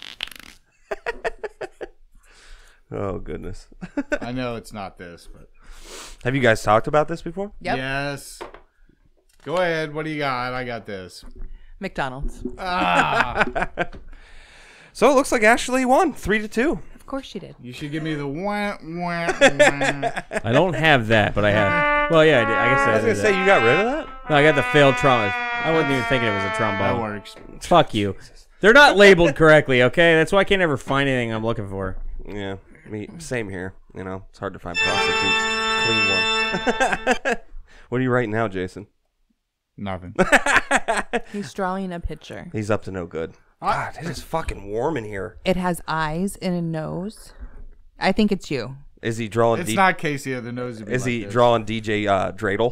Oh, goodness.
I know it's not this, but
Have you guys talked about this before?
Yep.
yes. Go ahead. What do you got? I got this.
McDonald's.
Ah,
So it looks like Ashley won 3-2.
Of course she did.
you should give me the wah, wah, wah.
I don't have that, but I have. Well, yeah, I did. I guess
I was
I
going
did
to say,
that.
you got rid of that?
No, I got the failed trauma. I wasn't even thinking it was a
That
trombone.
works.
Fuck you. They're not labeled correctly, okay? That's why I can't ever find anything I'm looking for.
Yeah, same here. You know, it's hard to find prostitutes. Clean one. What are you writing now, Jason?
Nothing.
He's drawing a picture.
He's up to no good. God, it is fucking warm in here.
It has eyes and a nose. I think it's you.
Is he drawing?
It's not Casey or the nose.
Is he drawing DJ Dreidel?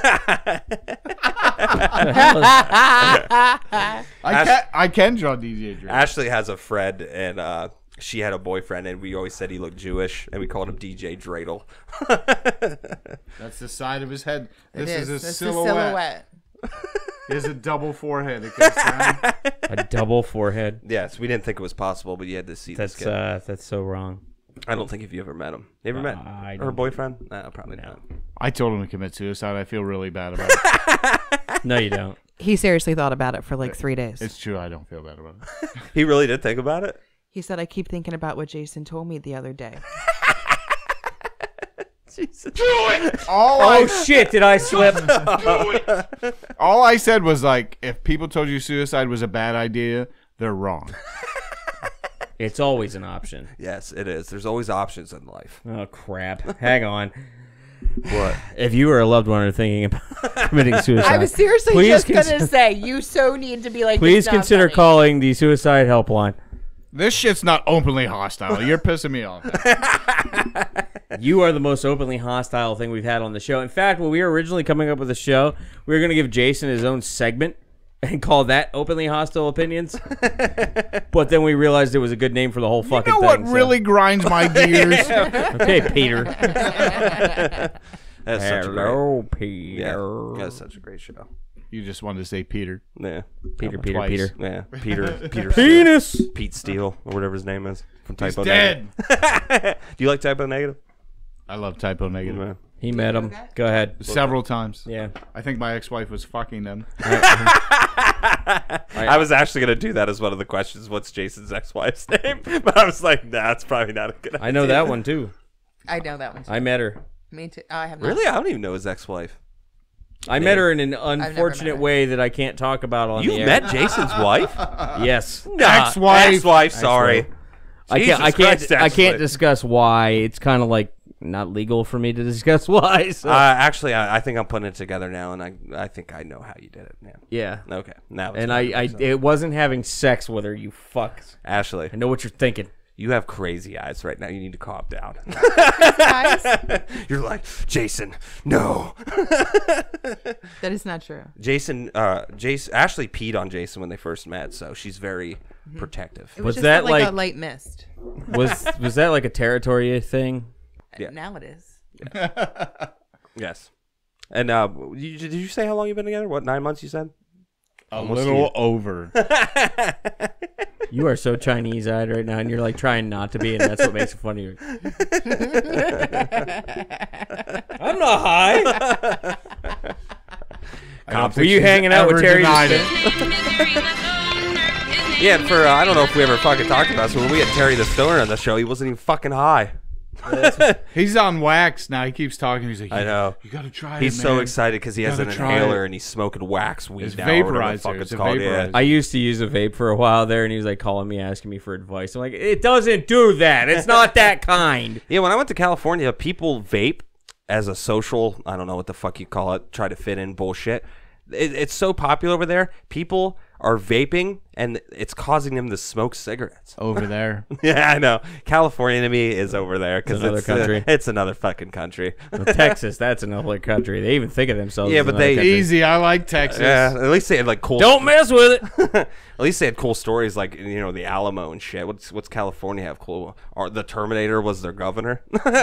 I can draw DJ Drake.
Ashley has a friend, and she had a boyfriend, and we always said he looked Jewish, and we called him DJ Dreidel.
That's the side of his head. This is a
This is
silhouette. He has a double forehead. It goes down.
A double forehead.
Yes, we didn't think it was possible, but you had to see this kid.
That's so wrong.
I don't think if you ever met him. You ever met
I
her
don't.
boyfriend? No, probably not.
I told him to commit suicide. I feel really bad about it.
No, you don't.
He seriously thought about it for like 3 days.
It's true. I don't feel bad about it.
He really did think about it?
He said, I keep thinking about what Jason told me the other day.
Jesus.
Oh, shit, did I slip?
All I said was like, if people told you suicide was a bad idea, they're wrong.
It's always an option.
Yes, it is. There's always options in life.
Oh, crap. Hang on.
What?
If you or a loved one are thinking about committing suicide,
I was seriously
please
just going to say, you so need to be like,
please
it's not
consider
funny.
calling the suicide helpline.
This shit's not openly hostile. You're pissing me off.
You are the most openly hostile thing we've had on the show. In fact, when we were originally coming up with the show, we were going to give Jason his own segment and call that Openly Hostile Opinions. But then we realized it was a good name for the whole fucking
You know what
thing.
really grinds my gears?
Okay, Peter.
That's such a
Hello,
great,
Peter.
yeah, that's such a great show.
You just wanted to say Peter.
Yeah.
Peter.
Yeah. Peter
Penis.
Steele. Pete Steele or whatever his name is from
He's
Typo
dead.
Negative. Do you like Typo Negative?
I love Typo Negative.
Yeah.
He met him. Go ahead.
Several times.
Yeah.
I think my ex-wife was fucking them.
I was actually going to do that as one of the questions. What's Jason's ex-wife's name? But I was like, nah, it's probably not a good idea.
I know that one too.
I know that one. Too.
I met her.
Me too. I have not.
Really? I don't even know his ex-wife.
I met her in an
met
unfortunate
her.
way that I can't talk about on the
You
air.
met Jason's wife?
Yes.
Nah, ex-wife, sorry.
I
Jesus Christ,
can't
ex-wife.
discuss why. It's kind of like not legal for me to discuss why. So.
Actually, I think I'm putting it together now, and I think I know how you did it. Yeah.
Yeah.
Okay. Now. It's
And
fine, so.
it wasn't having sex with her. You fucks.
Ashley,
I know what you're thinking.
you have crazy eyes right now. You need to calm down. You're like, Jason, no.
That is not true.
Jason, Ashley peed on Jason when they first met, so she's very protective.
It was
Was
just
that
like a
like-
light mist.
Was that like a territory thing?
Yeah.
Now it is.
Yes. And did you say how long you've been together? What, 9 months? You said.
A
Almost
little
here.
over.
You are so Chinese-eyed right now, and you're like trying not to be, and that's what makes it funny. I'm not high.
Were
you hanging out with Terry?
Yeah, for I don't know if we ever fucking talked about this. When we had Terry the Stoner on the show, he wasn't even fucking high.
He's on wax now. He keeps talking. He's like,
I know.
You gotta try
He's
it,
so
man.
excited because he has an
Gotta try
inhaler
it.
and he's smoking wax weed
It's
now. Or whatever the
vaporizer.
fuck
It's a
called. Yeah.
vaporizer.
I used to use a vape for a while there, and he was like calling me, asking me for advice. I'm like, it doesn't do that. It's not that kind.
Yeah, when I went to California, people vape as a social, I don't know what the fuck you call it, try to fit in bullshit. It's so popular over there. People are vaping, and it's causing them to smoke cigarettes.
Over there.
Yeah, I know. California to me is over there because
another country.
It's another fucking country.
Well, Texas, that's another country. They even think of themselves.
Yeah,
as
but
another
they-
country.
Easy. I like Texas.
Yeah, at least they had like cool.
Don't mess with it.
At least they had cool stories like the Alamo and shit. What's California have cool? Or the Terminator was their governor.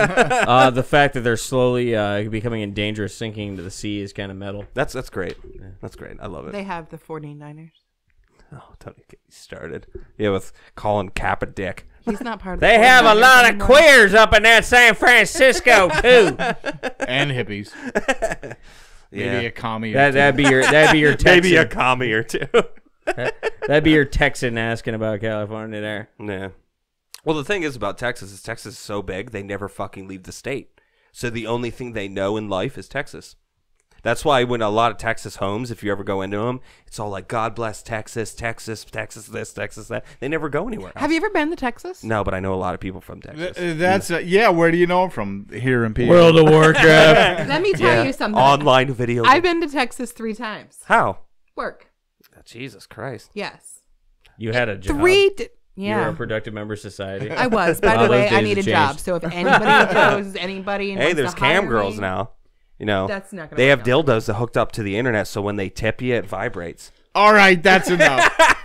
The fact that they're slowly becoming in danger of sinking into the sea is kind of metal.
That's great. That's great. I love it.
They have the 49ers.
Oh, don't get me started. Yeah, with Colin Kappa dick.
He's not part of
They
the
have a
49ers
lot of
anymore.
queers up in that San Francisco too.
And hippies. Maybe a commie. Or
That'd be your Texan.
Maybe a commie or two.
That'd be your Texan asking about California there.
Yeah. Well, the thing is about Texas is Texas is so big they never fucking leave the state. So the only thing they know in life is Texas. That's why when a lot of Texas homes, if you ever go into them, it's all like, God bless Texas, Texas, Texas this, Texas that. They never go anywhere else.
Have you ever been to Texas?
No, but I know a lot of people from Texas.
That's yeah. Where do you know him from? Here in PA.
World of Warcraft.
Let me tell you something.
Online video.
I've been to Texas 3 times.
How?
Work.
Jesus Christ.
Yes.
You had a job. You were
Yeah.
a productive member of society.
I was. By
All
the way,
those
I
days
need a
have
job.
changed.
So if anybody knows anybody and
Hey,
wants
there's
to hire
cam girls
me,
now. You know,
That's not gonna
they have
work out.
dildos that hooked up to the internet, so when they tip you, it vibrates.
All right, that's enough.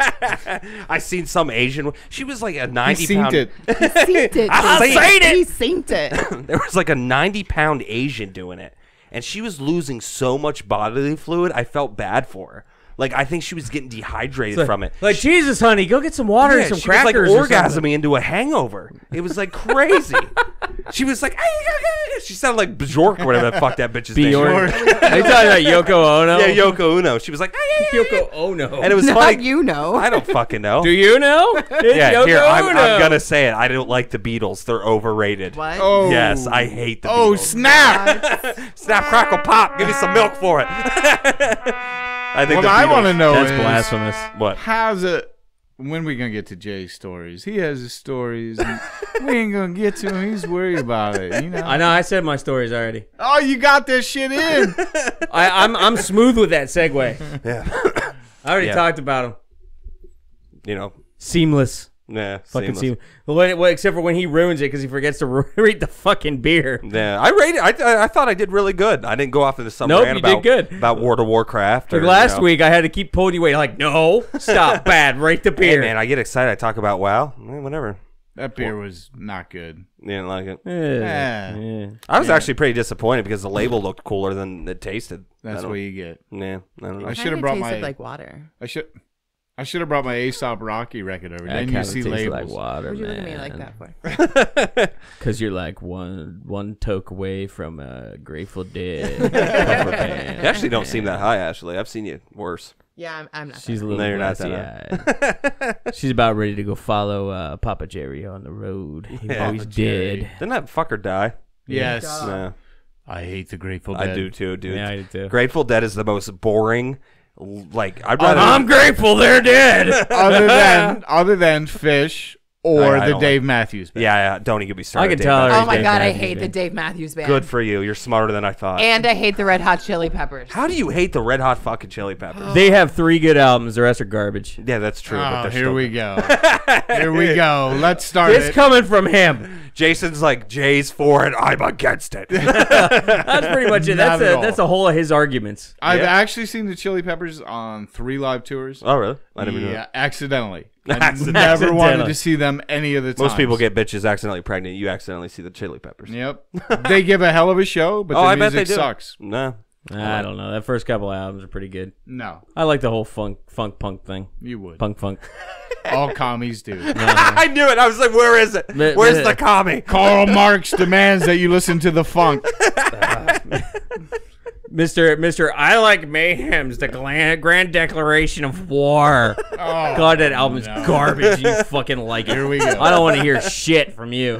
I seen some Asian. She was like a 90
He seen
pound.
it.
Seen it.
I seen it.
He seen it.
There was like a 90-pound Asian doing it, and she was losing so much bodily fluid. I felt bad for her. Like, I think she was getting dehydrated from it.
Like, Jesus, honey, go get some water and some
she was
crackers.
like
or something.
orgasming into a hangover. It was like crazy. She was like, she sounded like Bjork or whatever the fuck that bitch's name
Bjork.
was.
Are you talking about Yoko Ono?
Yeah, Yoko Ono. She was like,
Yoko Ono.
and it was
Not
funny.
you know.
I don't fucking know.
Do you know? It's
Yeah,
Yoko
here, I'm
Ono.
gonna say it. I don't like the Beatles. They're overrated.
What?
Oh.
Yes, I hate the
Oh,
Beatles.
snap.
Snap, crackle, pop. Give me some milk for it. I think
What
the
I
Beatles-
want to know
That's
is
blasphemous.
What?
how's it. When we gonna get to Jay's stories? He has his stories. And we ain't gonna get to him. He's worried about it. You know.
I know. I said my stories already.
Oh, you got this shit in.
I'm smooth with that segue.
Yeah.
I already
Yeah.
talked about them.
You know.
Seamless.
Yeah.
Fucking
seamless.
seamless. Well, except for when he ruins it because he forgets to rate the fucking beer.
Yeah, I rated. I thought I did really good. I didn't go off into some
Nope,
rant
you did
about
good.
about World of Warcraft.
Like
Or,
last
you know.
week, I had to keep pulling you away. Like, no, stop, bad, rate the
Hey
beer.
man, I get excited. I talk about WoW. Whatever.
That beer was not good.
You didn't like it?
Yeah.
I was actually pretty disappointed because the label looked cooler than it tasted.
That's what you get.
Yeah, I don't know.
I should have brought my
like water.
I should have brought my Aesop Rocky record over.
That
Then you see labels.
like water,
What'd you look at me
man.
like that for?
Because you're like one toke away from a Grateful Dead. cover band.
You actually don't seem that high, Ashley. I've seen you worse.
Yeah, I'm not.
She's a
that
little
No, you're not
glassy-eyed. She's about ready to go follow Papa Jerry on the road. He's dead.
Didn't that fucker die?
Yes.
No.
I hate the Grateful Dead.
I do too, dude.
Yeah, I do too.
Grateful Dead is the most boring. Like I'd rather.
I'm grateful they're dead.
other than Fish or
I
the
don't
Dave Matthews Band.
Yeah, don't even get me started.
I can
Dave
tell her.
Matthews.
Oh my
Dave
god, I
Matthews
hate
Band.
the Dave Matthews Band.
Good for you. You're smarter than I thought.
And I hate the Red Hot Chili Peppers.
How do you hate the Red Hot fucking Chili Peppers?
They have 3 good albums. The rest are garbage.
Yeah, that's true. but
Oh,
they're
here
still
we
good.
go. Here we go. Let's start
It's
it.
coming from him.
Jason's like, Jay's for it. I'm against it.
That's pretty much it.
Not at all.
That's the whole of his arguments.
I've
Yeah.
actually seen the Chili Peppers on 3 live tours.
Oh, really? I never knew.
Yeah, accidentally. I
Accidentally.
never wanted
Accidentally.
to see them any of the time.
Most people get bitches accidentally pregnant. You accidentally see the Chili Peppers.
Yep. They give a hell of a show, but
Oh,
the
I bet
music
they do.
sucks.
No.
I don't know. That first couple albums are pretty good.
No,
I like the whole funk punk thing.
you would.
Punk.
All commies do.
I knew it. I was like, where is it? Where's the commie?
Karl Marx demands that you listen to the funk.
Mr. I like Mayhem's the Grand Declaration of War.
Oh,
God, that album's garbage. You fucking like it.
Here we go.
I don't want to hear shit from you.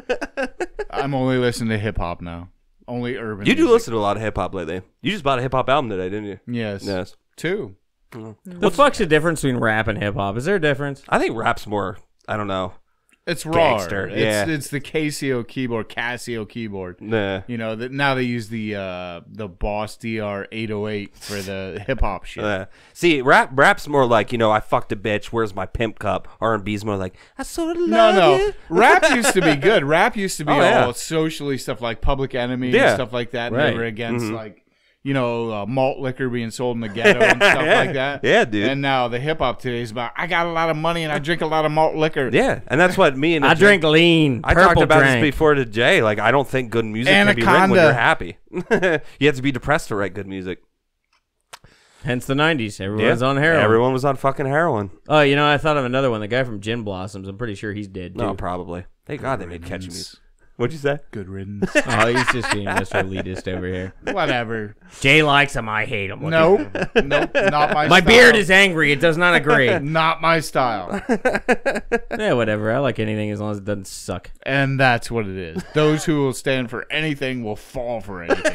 I'm only listening to hip hop now. Only urban.
You do
music.
listen to a lot of hip hop lately. You just bought a hip hop album today, didn't you?
Yes.
Yes.
2.
The fuck's the difference between rap and hip hop? Is there a difference?
I think rap's more, I don't know.
It's raw.
Gangster, yeah.
It's the Casio keyboard.
Nah.
You know that now they use the Boss DR 808 for the hip hop shit.
See, rap's more like, I fucked a bitch, where's my pimp cup? R&B's more like, I sort of love
No.
you.
Rap used to be good. Rap used to be
Oh, yeah.
all socially stuff like Public Enemy
Yeah.
and stuff like that.
Right.
They were against malt liquor being sold in the ghetto and stuff like that.
Yeah, dude.
And now the hip hop today is about I got a lot of money and I drink a lot of malt liquor.
Yeah, and that's what me and
I drink lean.
I
Purple
talked about
drink.
this before to Jay. Like, I don't think good music can be written when
Anaconda.
you're happy. You have to be depressed to write good music.
Hence the 90s. Everyone's on heroin.
Everyone was on fucking heroin.
Oh, I thought of another one. The guy from Gin Blossoms. I'm pretty sure he's dead, too.
No, probably. Thank God they made catchy music. What'd you say?
Good riddance.
Oh, he's just being Mr. Elitist over here.
Whatever.
Jay likes him. I hate him.
Nope. Not my
My
style.
beard is angry. It does not agree.
Not my style.
Yeah, whatever. I like anything as long as it doesn't suck.
And that's what it is. Those who will stand for anything will fall for anything.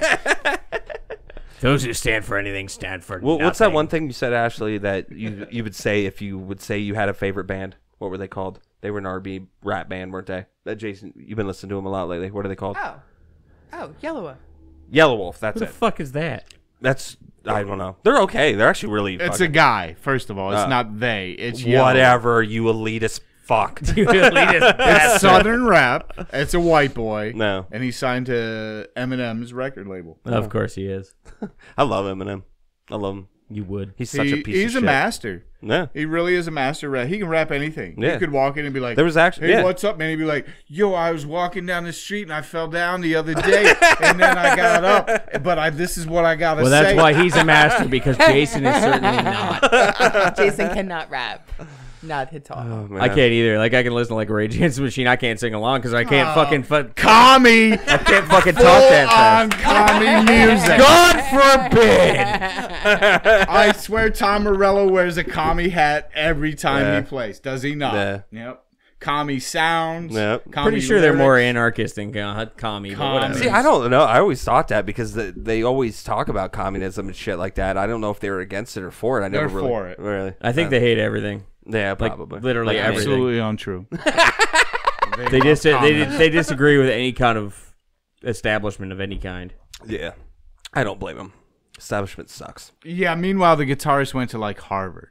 Those who stand for anything stand for
Well,
nothing.
what's that one thing you said, Ashley, that you would say if you would say you had a favorite band? What were they called? They were an R&B rap band, weren't they? That Jason, you've been listening to them a lot lately. What are they called?
Oh, Yellow.
Yellow Wolf. That's
Who the
it.
fuck is that?
That's I don't know. They're okay. They're actually really.
It's a guy, first of all. It's not they. It's Yellow.
whatever. You elitist fuck.
You elitist
It's Southern rap. It's a white boy.
No.
And he's signed to Eminem's record label.
Of course he is.
I love Eminem. I love him.
You would.
He's such a piece of
He's
shit.
a master.
Yeah.
He really is a master rap. He can rap anything.
Yeah.
He could walk in and be like,
There was actually-
hey,
yeah.
what's up, man? He'd be like, yo, I was walking down the street and I fell down the other day and then I got up, but this is what I got to say.
Well, that's why he's a master, because Jason is certainly not.
Jason cannot rap. Not at all.
Oh, man.
I can't either. Like, I can listen to, like, Rage Against the Machine. I can't sing along because I can't
Commie!
I can't fucking talk that
On
fast.
commie music.
God forbid!
I swear Tom Morello wears a commie hat every time he plays. Does he not?
Yeah.
Yep. Commie sounds.
Yep.
Commie
Pretty sure they're more
lyrics.
anarchist than commie, but whatever.
See, I don't know. I always thought that because they always talk about communism and shit like that. I don't know if they were against it or for it. I never
They're
really,
for it.
Really.
I think they hate everything.
Yeah,
Like,
probably.
literally
Like,
everything.
Absolutely untrue.
They disagree with any kind of establishment of any kind.
Yeah. I don't blame them. Establishment sucks.
Yeah, meanwhile, the guitarist went to, like, Harvard.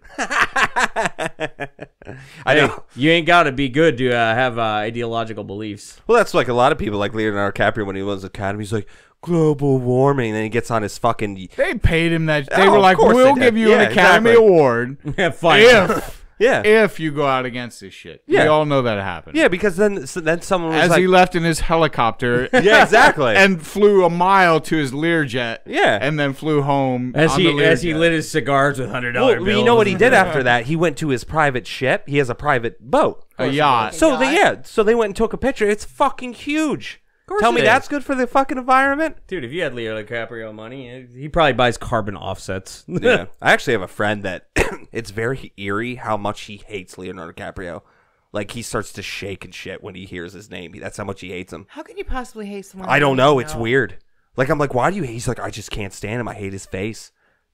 I know.
You ain't got to be good to have ideological beliefs.
Well, that's like a lot of people, like Leonardo DiCaprio when he was Academy. He's like, global warming. And then he gets on his fucking...
They paid him that. They
Oh,
were
of
like,
course
we'll
they
give
did.
you an
Yeah,
Academy
exactly.
Award
Fine.
Yeah.
If you go out against this shit.
Yeah.
We all know that happened.
Yeah, because then someone was
As
like,
he left in his helicopter.
Yeah, exactly.
And flew a mile to his Learjet.
Yeah.
And then flew home
As
on
he
the
as he
Learjet.
lit his cigars with $100
well,
bills.
you know what he did after that? He went to his private ship. He has a private boat.
A yacht.
So they went and took a picture. It's fucking huge. Tell me that's good for the fucking environment?
Dude, if you had Leo DiCaprio money, he probably buys carbon offsets.
Yeah. I actually have a friend that it's very eerie how much he hates Leonardo DiCaprio. Like, he starts to shake and shit when he hears his name. That's how much he hates him.
How can you possibly hate someone?
I don't know. It's weird. Like, I'm like, why do you hate? He's like, I just can't stand him. I hate his face.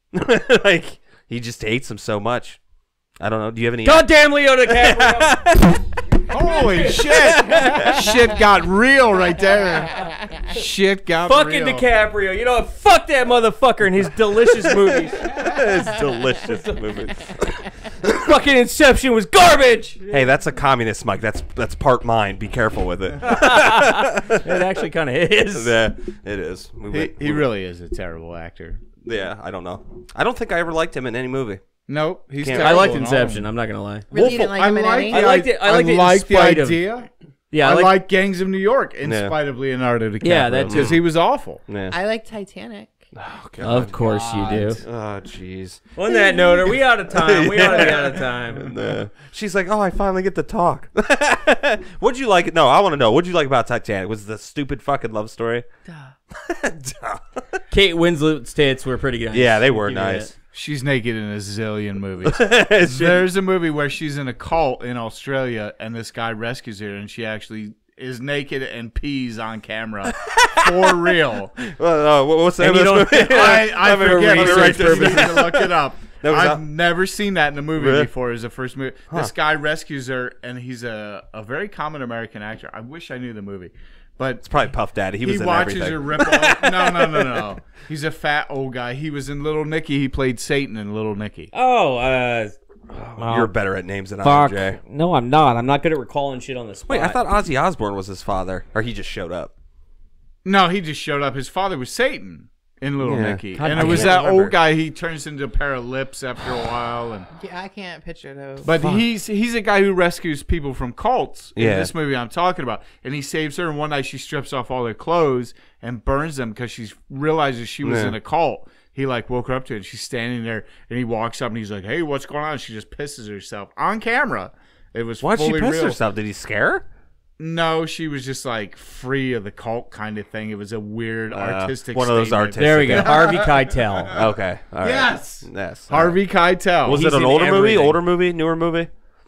Like, he just hates him so much. I don't know. Do you have any?
Goddamn Leo DiCaprio!
Holy shit! Shit got real right there. Shit got
Fucking
real.
DiCaprio. You know what? Fuck that motherfucker and his delicious movies.
His delicious movies.
Fucking Inception was garbage.
Hey, that's a communist mic. That's part mine. Be careful with it.
It actually kind of is.
Yeah, it is.
He really is a terrible actor.
Yeah, I don't know. I don't think I ever liked him in any movie.
Nope, he's
Can't-
terrible
I liked
in all of
Inception.
them.
I'm not gonna lie.
Really, you didn't like him in any?
I liked it. I liked it in
the
spite of-
idea.
Yeah,
I
I
like Gangs of New York in
Yeah.
spite of Leonardo DiCaprio.
Yeah, that too.
because he was awful.
Yeah.
I like Titanic.
Oh, God.
Of course you do.
Oh, jeez.
On that note, are we out of time? We ought to be out of time.
She's like, oh, I finally get to talk. What'd you like? No, I want to know. What'd you like about Titanic? Was it the stupid fucking love story?
Duh.
Kate Winslet's tits were pretty good.
Yeah, they were
Give me
nice.
She's naked in a zillion movies. There's a movie where she's in a cult in Australia, and this guy rescues her, and she actually is naked and pees on camera for real.
What's the name of this movie?
I forget.
research
Right there, you
purposes.
need to look it up.
That was
I've never seen that in a movie
Really?
before. It was the first movie. This guy rescues her, and he's a very common American actor. I wish I knew the movie. But
It's probably Puff Daddy. He was in
watches
everything.
her rip off. No. He's a fat old guy. He was in Little Nicky. He played Satan in Little Nicky.
Oh,
You're better at names than I
fuck.
am, Jay.
No, I'm not. I'm not good at recalling shit on the spot.
Wait, I thought Ozzy Osbourne was his father, or he just showed up.
No, he just showed up. His father was Satan in Little
Yeah.
Nicky.
God,
And
I
it was
can't
that
remember.
old guy. He turns into a pair of lips after a while. And
Yeah, I can't picture those.
But he's a guy who rescues people from cults in
Yeah.
this movie I'm talking about. And he saves her, and one night she strips off all their clothes and burns them because she realizes she was
Yeah.
in a cult. He like woke her up to it, and she's standing there, and he walks up and he's like, "Hey, what's going on?" And she just pisses herself on camera. It was
Why'd she
fully
piss
real.
herself? Did he scare her?
No, she was just like free of the cult kind of thing. It was a weird artistic
one of those
statement.
artistic-
There we go. Harvey Keitel.
Okay. All right.
Yes.
Yes.
Harvey Keitel.
Was
He's
it an
in
older movie?
everything.
Older movie? Newer movie?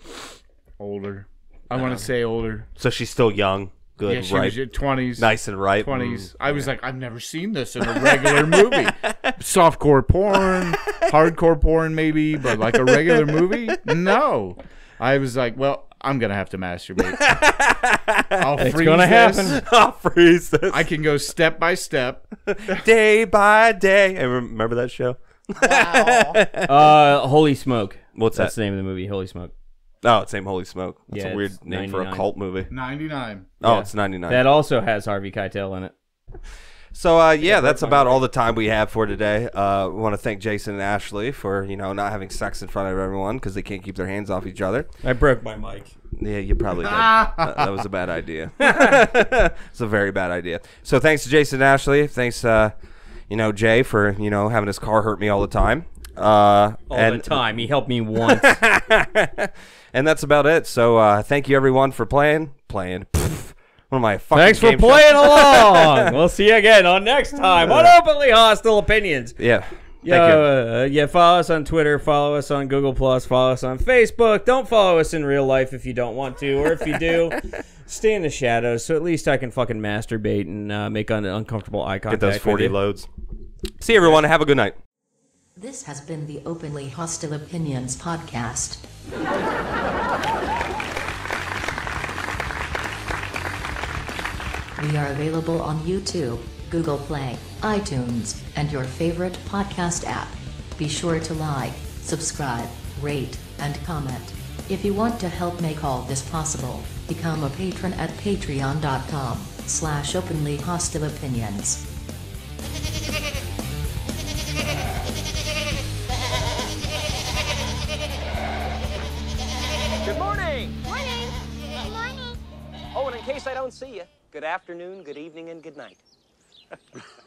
Older. I want to say older.
So she's still young, good,
Yeah, she
ripe,
was your 20s.
nice and ripe.
20s. I was like, I've never seen this in a regular movie. Softcore porn, hardcore porn maybe, but like a regular movie? No. I was like, well, I'm going to have to masturbate. I'll
It's
freeze
gonna
this.
happen.
I'll freeze this.
I can go step by step.
Day by day. And remember that show?
Wow.
Holy Smoke.
What's
That's
that?
the name of the movie. Holy Smoke.
Oh, it's named Holy Smoke. That's
Yeah,
a weird
it's
name for a
99.
cult movie.
99.
Oh,
Yeah.
it's 99.
That also has Harvey Keitel in it.
So, yeah, that's about all the time we have for today. We want to thank Jason and Ashley for, not having sex in front of everyone because they can't keep their hands off each other.
I broke my mic.
Yeah, you probably did. That was a bad idea. It's a very bad idea. So thanks to Jason and Ashley. Thanks, Jay for, having his car hurt me all the time.
All the time. He helped me once.
And that's about it. So thank you, everyone, for playing. Pfft. One of my fucking
Thanks for
game shows.
playing along. We'll see you again on next time on Openly Hostile Opinions.
Yeah. Thank you.
Yeah, follow us on Twitter, follow us on Google+, follow us on Facebook. Don't follow us in real life if you don't want to, or if you do, stay in the shadows so at least I can fucking masturbate and make uncomfortable eye contact.
Get those
with
40
you.
loads. See you, everyone. Have a good night.
This has been the Openly Hostile Opinions podcast. We are available on YouTube, Google Play, iTunes, and your favorite podcast app. Be sure to like, subscribe, rate, and comment. If you want to help make all this possible, become a patron at patreon.com/openlyhostileopinions.
in case I don't see you, good afternoon, good evening, and good night.